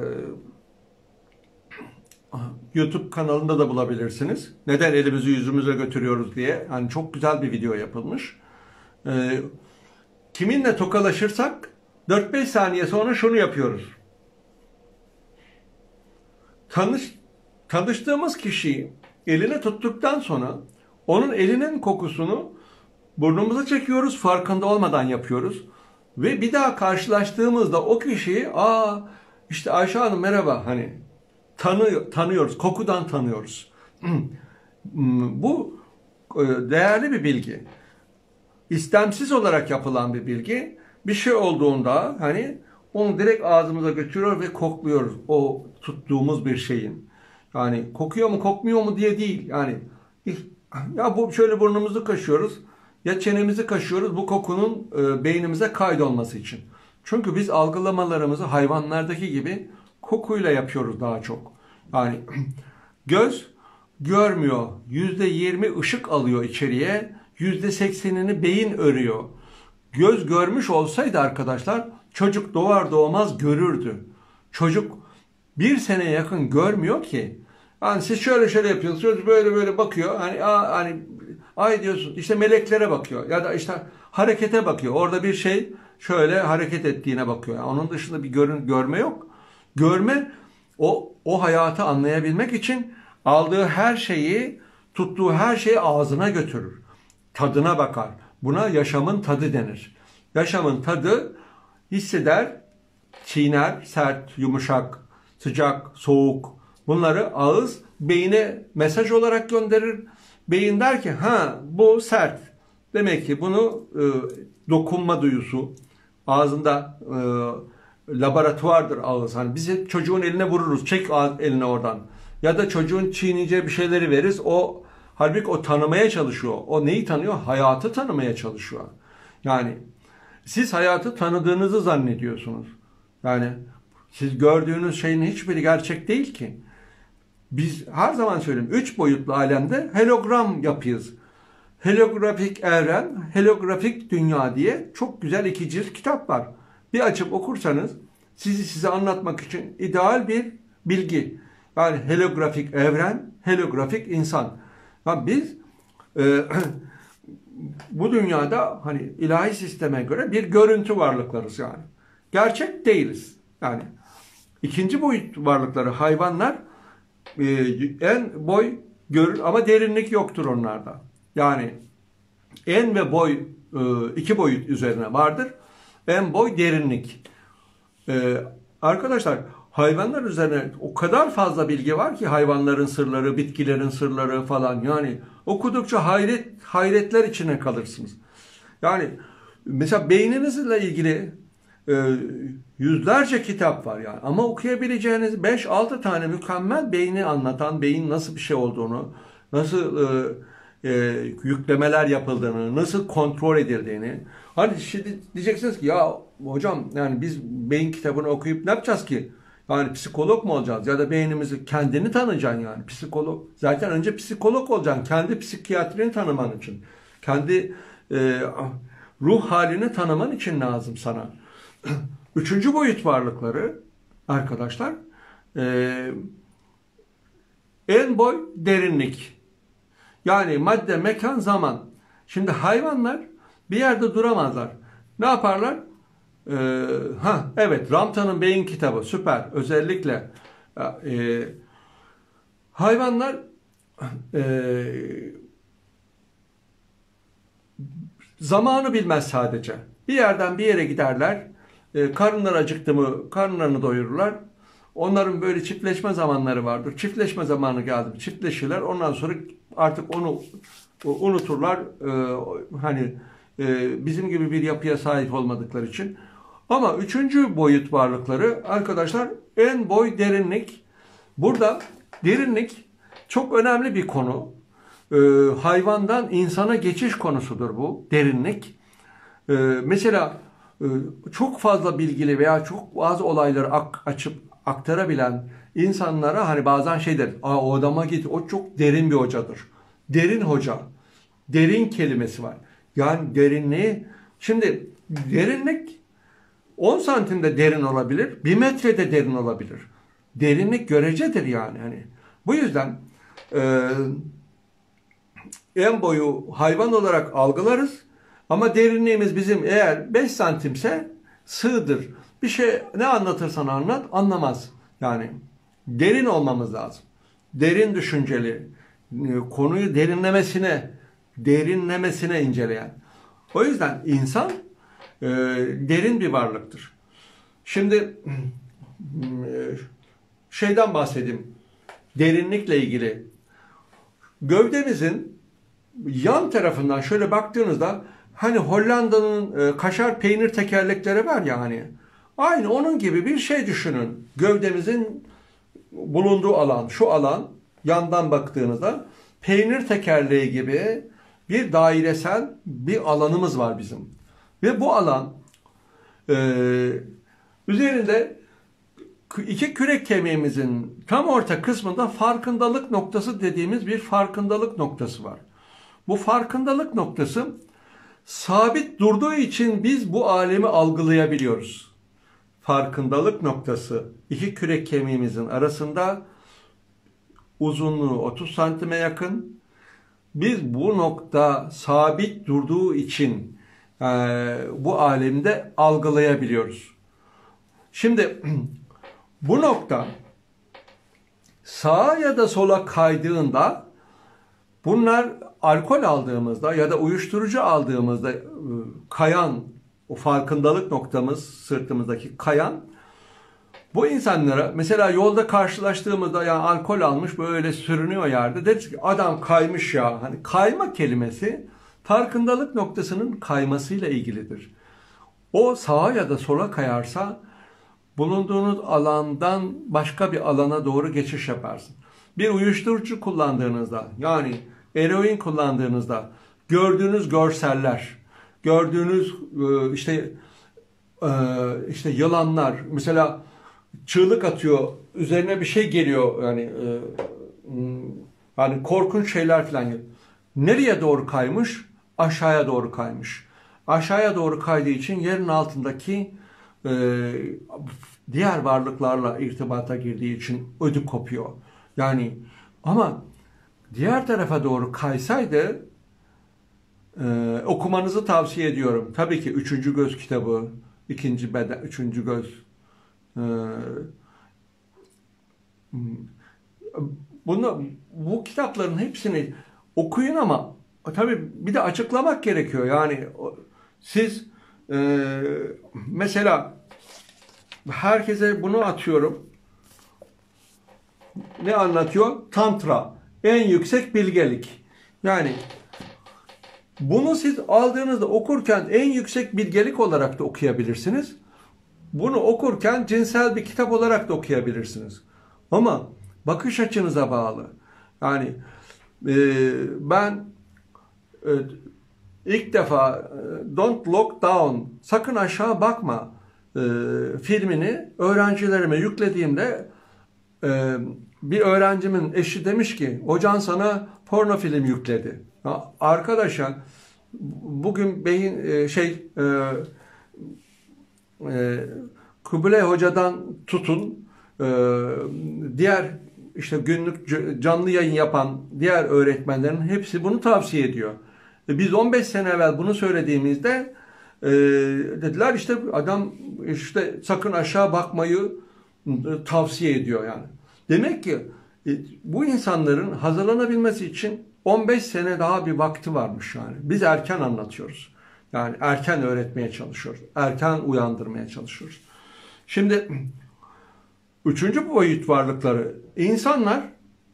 YouTube kanalında da bulabilirsiniz. Neden elimizi yüzümüze götürüyoruz diye. Yani çok güzel bir video yapılmış. E, kiminle tokalaşırsak dört beş saniye sonra şunu yapıyoruz. Tanış, tanıştığımız kişiyi eline tuttuktan sonra onun elinin kokusunu burnumuza çekiyoruz, farkında olmadan yapıyoruz. Ve bir daha karşılaştığımızda o kişiyi, aa işte Ayşe Hanım merhaba, hani tanı, tanıyoruz, kokudan tanıyoruz. Bu değerli bir bilgi. İstemsiz olarak yapılan bir bilgi. Bir şey olduğunda hani onu direkt ağzımıza götürüyor ve kokluyoruz o tuttuğumuz bir şeyin. Yani kokuyor mu kokmuyor mu diye değil. Yani ya bu şöyle burnumuzu kaşıyoruz ya çenemizi kaşıyoruz bu kokunun e, beynimize kaydolması için. Çünkü biz algılamalarımızı hayvanlardaki gibi kokuyla yapıyoruz daha çok. Yani göz görmüyor. yüzde yirmi ışık alıyor içeriye. yüzde seksenini beyin örüyor. Göz görmüş olsaydı arkadaşlar çocuk doğar doğmaz görürdü. Çocuk bir sene yakın görmüyor ki. Yani siz şöyle şöyle yapıyorsunuz, böyle böyle bakıyor. Hani a, hani ay diyorsun işte meleklere bakıyor ya da işte harekete bakıyor. Orada bir şey şöyle hareket ettiğine bakıyor. Yani onun dışında bir görün, görme yok. Görme o o hayatı anlayabilmek için aldığı her şeyi, tuttuğu her şeyi ağzına götürür. Tadına bakar. Buna yaşamın tadı denir. Yaşamın tadı hisseder, çiğner, sert, yumuşak, sıcak, soğuk. Bunları ağız beyine mesaj olarak gönderir. Beyin der ki ha bu sert. Demek ki bunu e, dokunma duyusu. Ağzında e, laboratuvardır ağız. Hani biz çocuğun eline vururuz. Çek eline oradan. Ya da çocuğun çiğneyeceği bir şeyleri veririz. O halbuki o tanımaya çalışıyor. O neyi tanıyor? Hayatı tanımaya çalışıyor. Yani siz hayatı tanıdığınızı zannediyorsunuz. Yani siz gördüğünüz şeyin hiçbiri gerçek değil ki. Biz her zaman söyleyeyim, üç boyutlu alemde hologram yapıyız. Holografik evren, holografik dünya diye çok güzel iki cilt kitap var. Bir açıp okursanız sizi size anlatmak için ideal bir bilgi. Yani holografik evren, holografik insan. Yani biz e, bu dünyada hani ilahi sisteme göre bir görüntü varlıklarız yani. Gerçek değiliz. Yani ikinci boyut varlıkları hayvanlar e, en boy görür ama derinlik yoktur onlarda. Yani en ve boy e, iki boyut üzerine vardır. En boy derinlik. E, arkadaşlar hayvanlar üzerine o kadar fazla bilgi var ki hayvanların sırları, bitkilerin sırları falan. Yani okudukça hayret hayretler içine kalırsınız. Yani mesela beyninizle ilgili e, yüzlerce kitap var yani. Ama okuyabileceğiniz beş altı tane mükemmel beyni anlatan, beyin nasıl bir şey olduğunu, nasıl e, e, yüklemeler yapıldığını, nasıl kontrol edildiğini. Hani şimdi diyeceksiniz ki ya hocam yani biz beyin kitabını okuyup ne yapacağız ki? Yani psikolog mu olacağız? Ya da beynimizi kendini tanıyacaksın yani. Psikolog. Zaten önce psikolog olacaksın. Kendi psikiyatrini tanıman için. Kendi e, ruh halini tanıman için lazım sana. Üçüncü boyut varlıkları arkadaşlar e, en boy derinlik. Yani madde, mekan, zaman. Şimdi hayvanlar bir yerde duramazlar. Ne yaparlar? Ee, ha evet, Ramta'nın Beyin kitabı süper. Özellikle e, hayvanlar e, zamanı bilmez sadece. Bir yerden bir yere giderler. E, karınları acıktı mı karınlarını doyururlar. Onların böyle çiftleşme zamanları vardır. Çiftleşme zamanı geldi mi çiftleşirler. Ondan sonra artık onu unuturlar. E, hani e, bizim gibi bir yapıya sahip olmadıkları için. Ama üçüncü boyut varlıkları arkadaşlar en boy derinlik. Burada derinlik çok önemli bir konu. Ee, hayvandan insana geçiş konusudur bu derinlik. Ee, mesela e, çok fazla bilgili veya çok az olayları ak açıp aktarabilen insanlara hani bazen şey der. Aa, o adama git, o çok derin bir hocadır. Derin hoca. Derin kelimesi var. Yani derinliği. Şimdi derinlik on santimde derin olabilir, bir metrede derin olabilir. Derinlik görecedir yani. Hani bu yüzden e, en boyu hayvan olarak algılarız ama derinliğimiz bizim eğer beş santimse sığdır. Bir şey ne anlatırsan anlat anlamaz. Yani derin olmamız lazım. Derin düşünceli, konuyu derinlemesine, derinlemesine inceleyen. O yüzden insan e, derin bir varlıktır. Şimdi e, şeyden bahsedeyim. Derinlikle ilgili. Gövdemizin yan tarafından şöyle baktığınızda hani Hollanda'nın e, kaşar peynir tekerlekleri var ya hani. Aynı onun gibi bir şey düşünün. Gövdemizin bulunduğu alan, şu alan yandan baktığınızda peynir tekerleği gibi bir dairesel bir alanımız var bizim. Ve bu alan e, üzerinde iki kürek kemiğimizin tam orta kısmında farkındalık noktası dediğimiz bir farkındalık noktası var. Bu farkındalık noktası sabit durduğu için biz bu alemi algılayabiliyoruz. Farkındalık noktası iki kürek kemiğimizin arasında, uzunluğu otuz santime yakın. Biz bu nokta sabit durduğu için e, bu alemde algılayabiliyoruz. Şimdi bu nokta sağa ya da sola kaydığında, bunlar alkol aldığımızda ya da uyuşturucu aldığımızda e, kayan, o farkındalık noktamız, sırtımızdaki kayan, bu insanlara mesela yolda karşılaştığımızda yani alkol almış böyle sürünüyor yerde, deriz ki adam kaymış ya. Hani kayma kelimesi farkındalık noktasının kaymasıyla ilgilidir. O sağa ya da sola kayarsa bulunduğunuz alandan başka bir alana doğru geçiş yaparsın. Bir uyuşturucu kullandığınızda, yani eroin kullandığınızda gördüğünüz görseller, gördüğünüz işte işte yılanlar, mesela çığlık atıyor, üzerine bir şey geliyor, yani yani korkunç şeyler falan geliyor. Nereye doğru kaymış? Aşağıya doğru kaymış. Aşağıya doğru kaydığı için yerin altındaki e, diğer varlıklarla irtibata girdiği için ödü kopuyor. Yani ama diğer tarafa doğru kaysaydı e, okumanızı tavsiye ediyorum. Tabii ki Üçüncü Göz kitabı, ikinci beden, Üçüncü Göz. E, bunu, bu kitapların hepsini okuyun ama tabii bir de açıklamak gerekiyor. Yani siz e, mesela herkese bunu atıyorum. Ne anlatıyor? Tantra. En yüksek bilgelik. Yani bunu siz aldığınızda okurken en yüksek bilgelik olarak da okuyabilirsiniz. bunu okurken cinsel bir kitap olarak da okuyabilirsiniz. Ama bakış açınıza bağlı. Yani e, ben e, ilk defa e, Don't Look Down, sakın aşağı bakma e, filmini öğrencilerime yüklediğimde e, bir öğrencimin eşi demiş ki hocan sana porno film yükledi. Ya arkadaşlar, bugün beyin e, şey e, e, Kubilay Hoca'dan tutun e, diğer işte günlük canlı yayın yapan diğer öğretmenlerin hepsi bunu tavsiye ediyor. E, biz on beş sene evvel bunu söylediğimizde e, dediler işte adam işte sakın aşağı bakmayı e, tavsiye ediyor yani. Demek ki e, bu insanların hazırlanabilmesi için on beş sene daha bir vakti varmış yani. Biz erken anlatıyoruz. Yani erken öğretmeye çalışıyoruz. Erken uyandırmaya çalışıyoruz. Şimdi üçüncü boyut varlıkları insanlar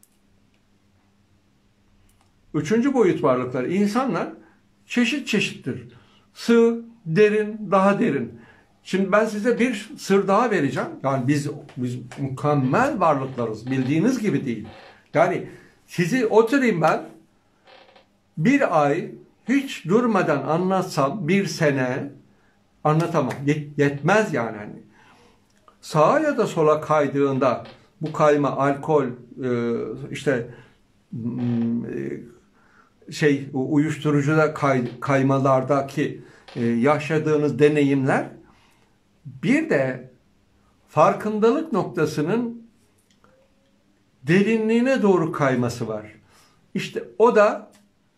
üçüncü boyut varlıkları insanlar çeşit çeşittir. Sığ, derin, daha derin. Şimdi ben size bir sır daha vereceğim. Yani biz biz mükemmel varlıklarız. Bildiğiniz gibi değil. Yani sizi oturayım ben bir ay hiç durmadan anlatsam bir sene anlatamam. Yetmez yani. Hani sağa ya da sola kaydığında bu kayma, alkol, işte şey uyuşturucuda kay, kaymalardaki yaşadığınız deneyimler, bir de farkındalık noktasının derinliğine doğru kayması var. İşte o da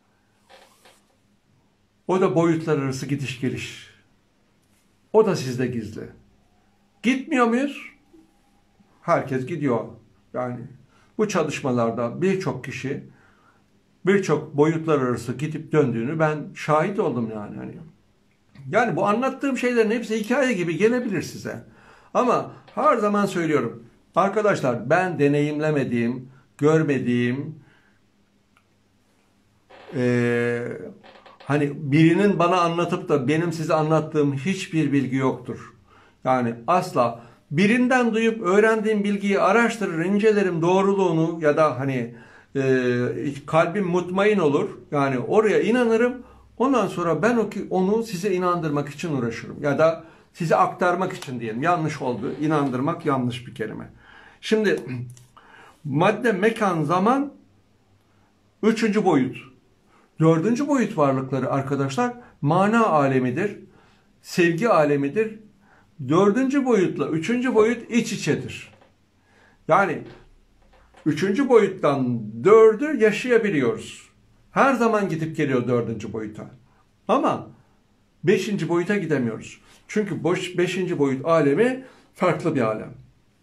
o da boyutlar arası gidiş geliş. O da sizde gizli. Gitmiyor muyuz? Herkes gidiyor. Yani bu çalışmalarda birçok kişi birçok boyutlar arası gidip döndüğünü ben şahit oldum yani. Hani yani bu anlattığım şeylerin hepsi hikaye gibi gelebilir size. Ama her zaman söylüyorum. Arkadaşlar, ben deneyimlemediğim, görmediğim, ee, hani birinin bana anlatıp da benim size anlattığım hiçbir bilgi yoktur. Yani asla birinden duyup öğrendiğim bilgiyi araştırır, incelerim doğruluğunu ya da hani e, kalbim mutmain olur. Yani oraya inanırım. Ondan sonra ben o ki onu size inandırmak için uğraşırım. Ya da size aktarmak için diyelim. Yanlış oldu. İnandırmak yanlış bir kelime. Şimdi madde, mekan, zaman üçüncü boyut. Dördüncü boyut varlıkları arkadaşlar mana alemidir. Sevgi alemidir. Dördüncü boyutla üçüncü boyut iç içedir. Yani üçüncü boyuttan dördü yaşayabiliyoruz. Her zaman gidip geliyor dördüncü boyuta. Ama beşinci boyuta gidemiyoruz. Çünkü boş beşinci boyut alemi farklı bir alem.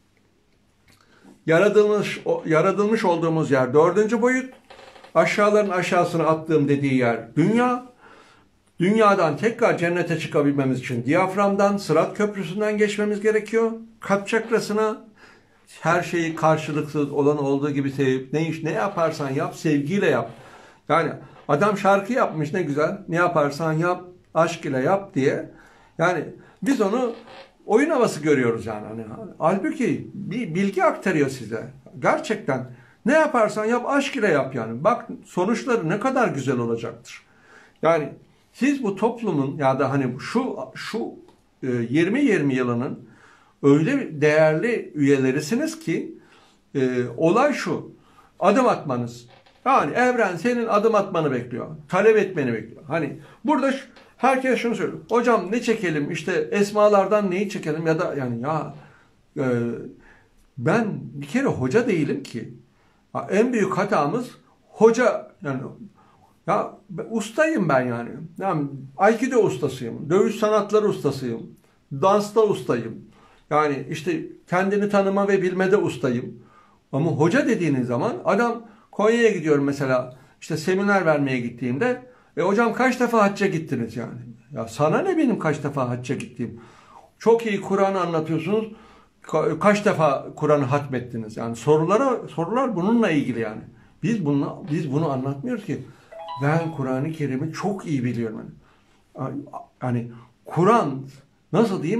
Yaratılmış, yaratılmış olduğumuz yer dördüncü boyut. Aşağıların aşağısına attığım dediği yer dünya. Dünyadan tekrar cennete çıkabilmemiz için diyaframdan, Sırat Köprüsü'nden geçmemiz gerekiyor. Kalp çakrasına her şeyi karşılıksız olan olduğu gibi sevip ne iş ne yaparsan yap, sevgiyle yap. Yani adam şarkı yapmış, ne güzel. Ne yaparsan yap, aşk ile yap diye. Yani biz onu oyun havası görüyoruz yani. Hani, halbuki bir bilgi aktarıyor size. Gerçekten ne yaparsan yap, aşk ile yap yani. Bak sonuçları ne kadar güzel olacaktır. Yani siz bu toplumun ya da hani şu şu yirmi yirmi yılının öyle değerli üyelerisiniz ki e, olay şu: adım atmanız. Yani evren senin adım atmanı bekliyor. Talep etmeni bekliyor. Hani burada herkes şunu söylüyor. Hocam ne çekelim? İşte esmalardan neyi çekelim? Ya da yani ya e, ben bir kere hoca değilim ki. Ya, en büyük hatamız hoca yani. Ya ustayım ben yani. Yani Aikido ustasıyım. Dövüş sanatları ustasıyım. Dansta ustayım. Yani işte kendini tanıma ve bilmede ustayım. Ama hoca dediğiniz zaman adam Konya'ya gidiyorum mesela. İşte seminer vermeye gittiğimde e hocam kaç defa hacca gittiniz yani? Ya sana ne benim kaç defa hacca gittiğim? Çok iyi Kur'an'ı anlatıyorsunuz. Ka- kaç defa Kur'an'ı hatmettiniz? Yani sorulara sorular bununla ilgili yani. Biz bunu biz bunu anlatmıyoruz ki. Ben Kur'an-ı Kerim'i çok iyi biliyorum. Yani Kur'an nasıl diyeyim?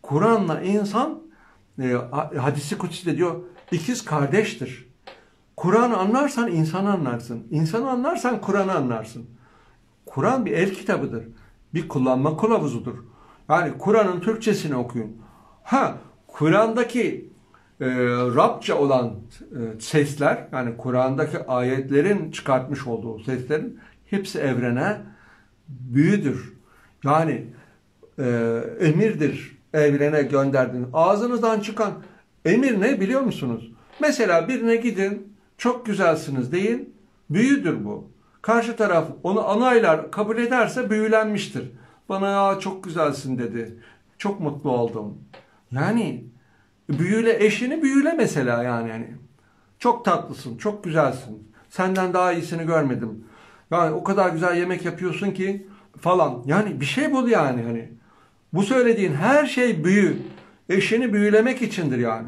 Kur'an'la insan, e, hadisi kutsi diyor, ikiz kardeştir. Kur'an'ı anlarsan insanı anlarsın. İnsanı anlarsan Kur'an'ı anlarsın. Kur'an bir el kitabıdır. Bir kullanma kılavuzudur. Yani Kur'an'ın Türkçesini okuyun. Ha, Kur'an'daki e, Rabça olan e, sesler, yani Kur'an'daki ayetlerin çıkartmış olduğu seslerin hepsi evrene büyüdür. Yani e, emirdir evrene gönderdiğiniz. Ağzınızdan çıkan emir ne biliyor musunuz? Mesela birine gidin, çok güzelsiniz deyin, büyüdür bu. Karşı taraf onu onaylar, kabul ederse büyülenmiştir. Bana ya çok güzelsin dedi. Çok mutlu oldum. Yani büyüle, eşini büyüle mesela yani. yani. Çok tatlısın, çok güzelsin. Senden daha iyisini görmedim. Yani o kadar güzel yemek yapıyorsun ki falan. Yani bir şey bul yani hani. Bu söylediğin her şey büyü. Eşini büyülemek içindir yani.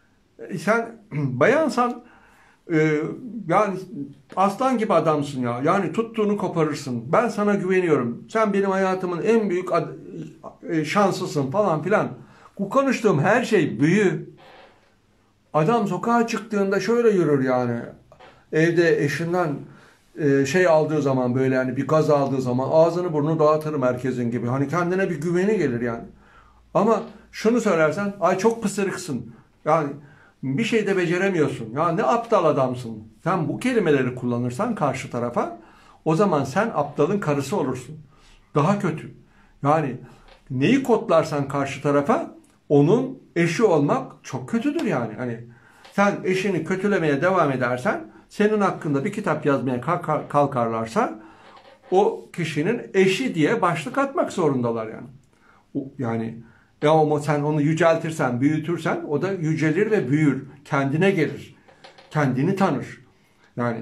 E sen bayansan e, yani aslan gibi adamsın ya. Yani tuttuğunu koparırsın. Ben sana güveniyorum. Sen benim hayatımın en büyük e, şanslısın falan filan. Bu konuştuğum her şey büyü. Adam sokağa çıktığında şöyle yürür yani. Evde eşinden e, şey aldığı zaman böyle yani bir gaz aldığı zaman ağzını burnunu dağıtırım herkesin gibi. Hani kendine bir güveni gelir yani. Ama şunu söylersen ay çok pısırıksın. Yani bir şey de beceremiyorsun. Ya ne aptal adamsın. Sen bu kelimeleri kullanırsan karşı tarafa o zaman sen aptalın karısı olursun. Daha kötü. Yani neyi kodlarsan karşı tarafa onun eşi olmak çok kötüdür yani. Hani sen eşini kötülemeye devam edersen senin hakkında bir kitap yazmaya kalkarlarsa o kişinin eşi diye başlık atmak zorundalar yani. O, yani ya ama sen onu yüceltirsen, büyütürsen o da yücelir ve büyür. Kendine gelir. Kendini tanır. Yani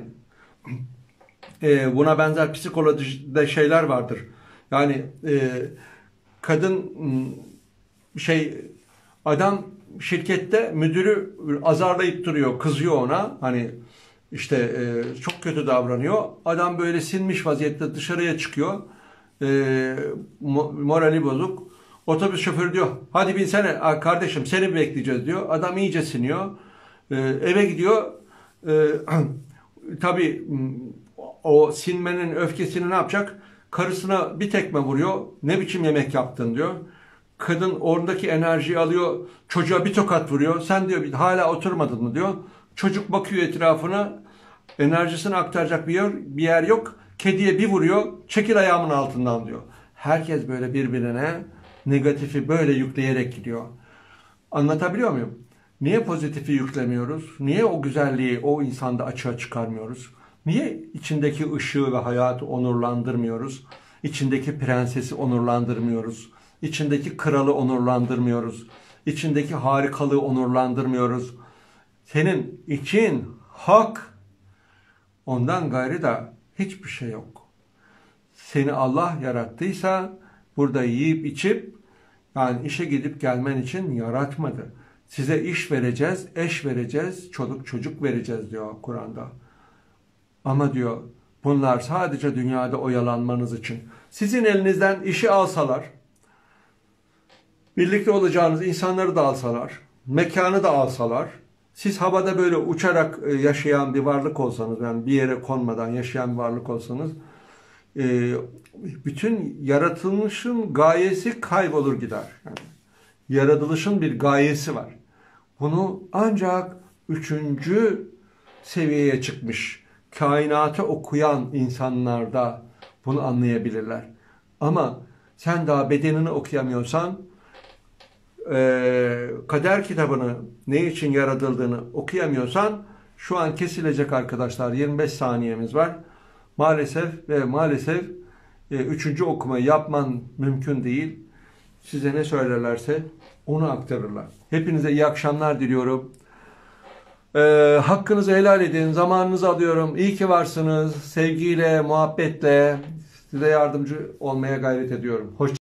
e, buna benzer psikolojide şeyler vardır. Yani e, kadın şey adam şirkette müdürü azarlayıp duruyor, kızıyor ona. Hani işte e, çok kötü davranıyor. Adam böyle sinmiş vaziyette dışarıya çıkıyor. E, morali bozuk. Otobüs şoförü diyor, hadi binsene kardeşim seni bekleyeceğiz diyor. Adam iyice siniyor. E, eve gidiyor. E, tabii o sinmenin öfkesini ne yapacak? Karısına bir tekme vuruyor. Ne biçim yemek yaptın diyor. Kadın oradaki enerjiyi alıyor. Çocuğa bir tokat vuruyor. Sen diyor hala oturmadın mı diyor. Çocuk bakıyor etrafına. Enerjisini aktaracak bir yer, bir yer yok. Kediye bir vuruyor. Çekil ayağımın altından diyor. Herkes böyle birbirine negatifi böyle yükleyerek gidiyor. Anlatabiliyor muyum? Niye pozitifi yüklemiyoruz? Niye o güzelliği o insanda açığa çıkarmıyoruz? Niye içindeki ışığı ve hayatı onurlandırmıyoruz? İçindeki prensesi onurlandırmıyoruz? İçindeki kralı onurlandırmıyoruz? İçindeki harikalığı onurlandırmıyoruz? Senin için hak, ondan gayrı da hiçbir şey yok. Seni Allah yarattıysa burada yiyip içip yani işe gidip gelmen için yaratmadı. Size iş vereceğiz, eş vereceğiz, çocuk çocuk vereceğiz diyor Kur'an'da. Ama diyor bunlar sadece dünyada oyalanmanız için. Sizin elinizden işi alsalar, birlikte olacağınız insanları da alsalar, mekanı da alsalar, siz havada böyle uçarak yaşayan bir varlık olsanız, yani bir yere konmadan yaşayan bir varlık olsanız, bütün yaratılışın gayesi kaybolur gider. Yani yaratılışın bir gayesi var. Bunu ancak üçüncü seviyeye çıkmış, kainatı okuyan insanlarda bunu anlayabilirler. Ama sen daha bedenini okuyamıyorsan, e, kader kitabını ne için yaratıldığını okuyamıyorsan, şu an kesilecek arkadaşlar, yirmi beş saniyemiz var. Maalesef ve maalesef e, üçüncü okumayı yapman mümkün değil. Size ne söylerlerse onu aktarırlar. Hepinize iyi akşamlar diliyorum. E, hakkınızı helal edin. Zamanınızı alıyorum. İyi ki varsınız. Sevgiyle, muhabbetle size yardımcı olmaya gayret ediyorum. Hoşça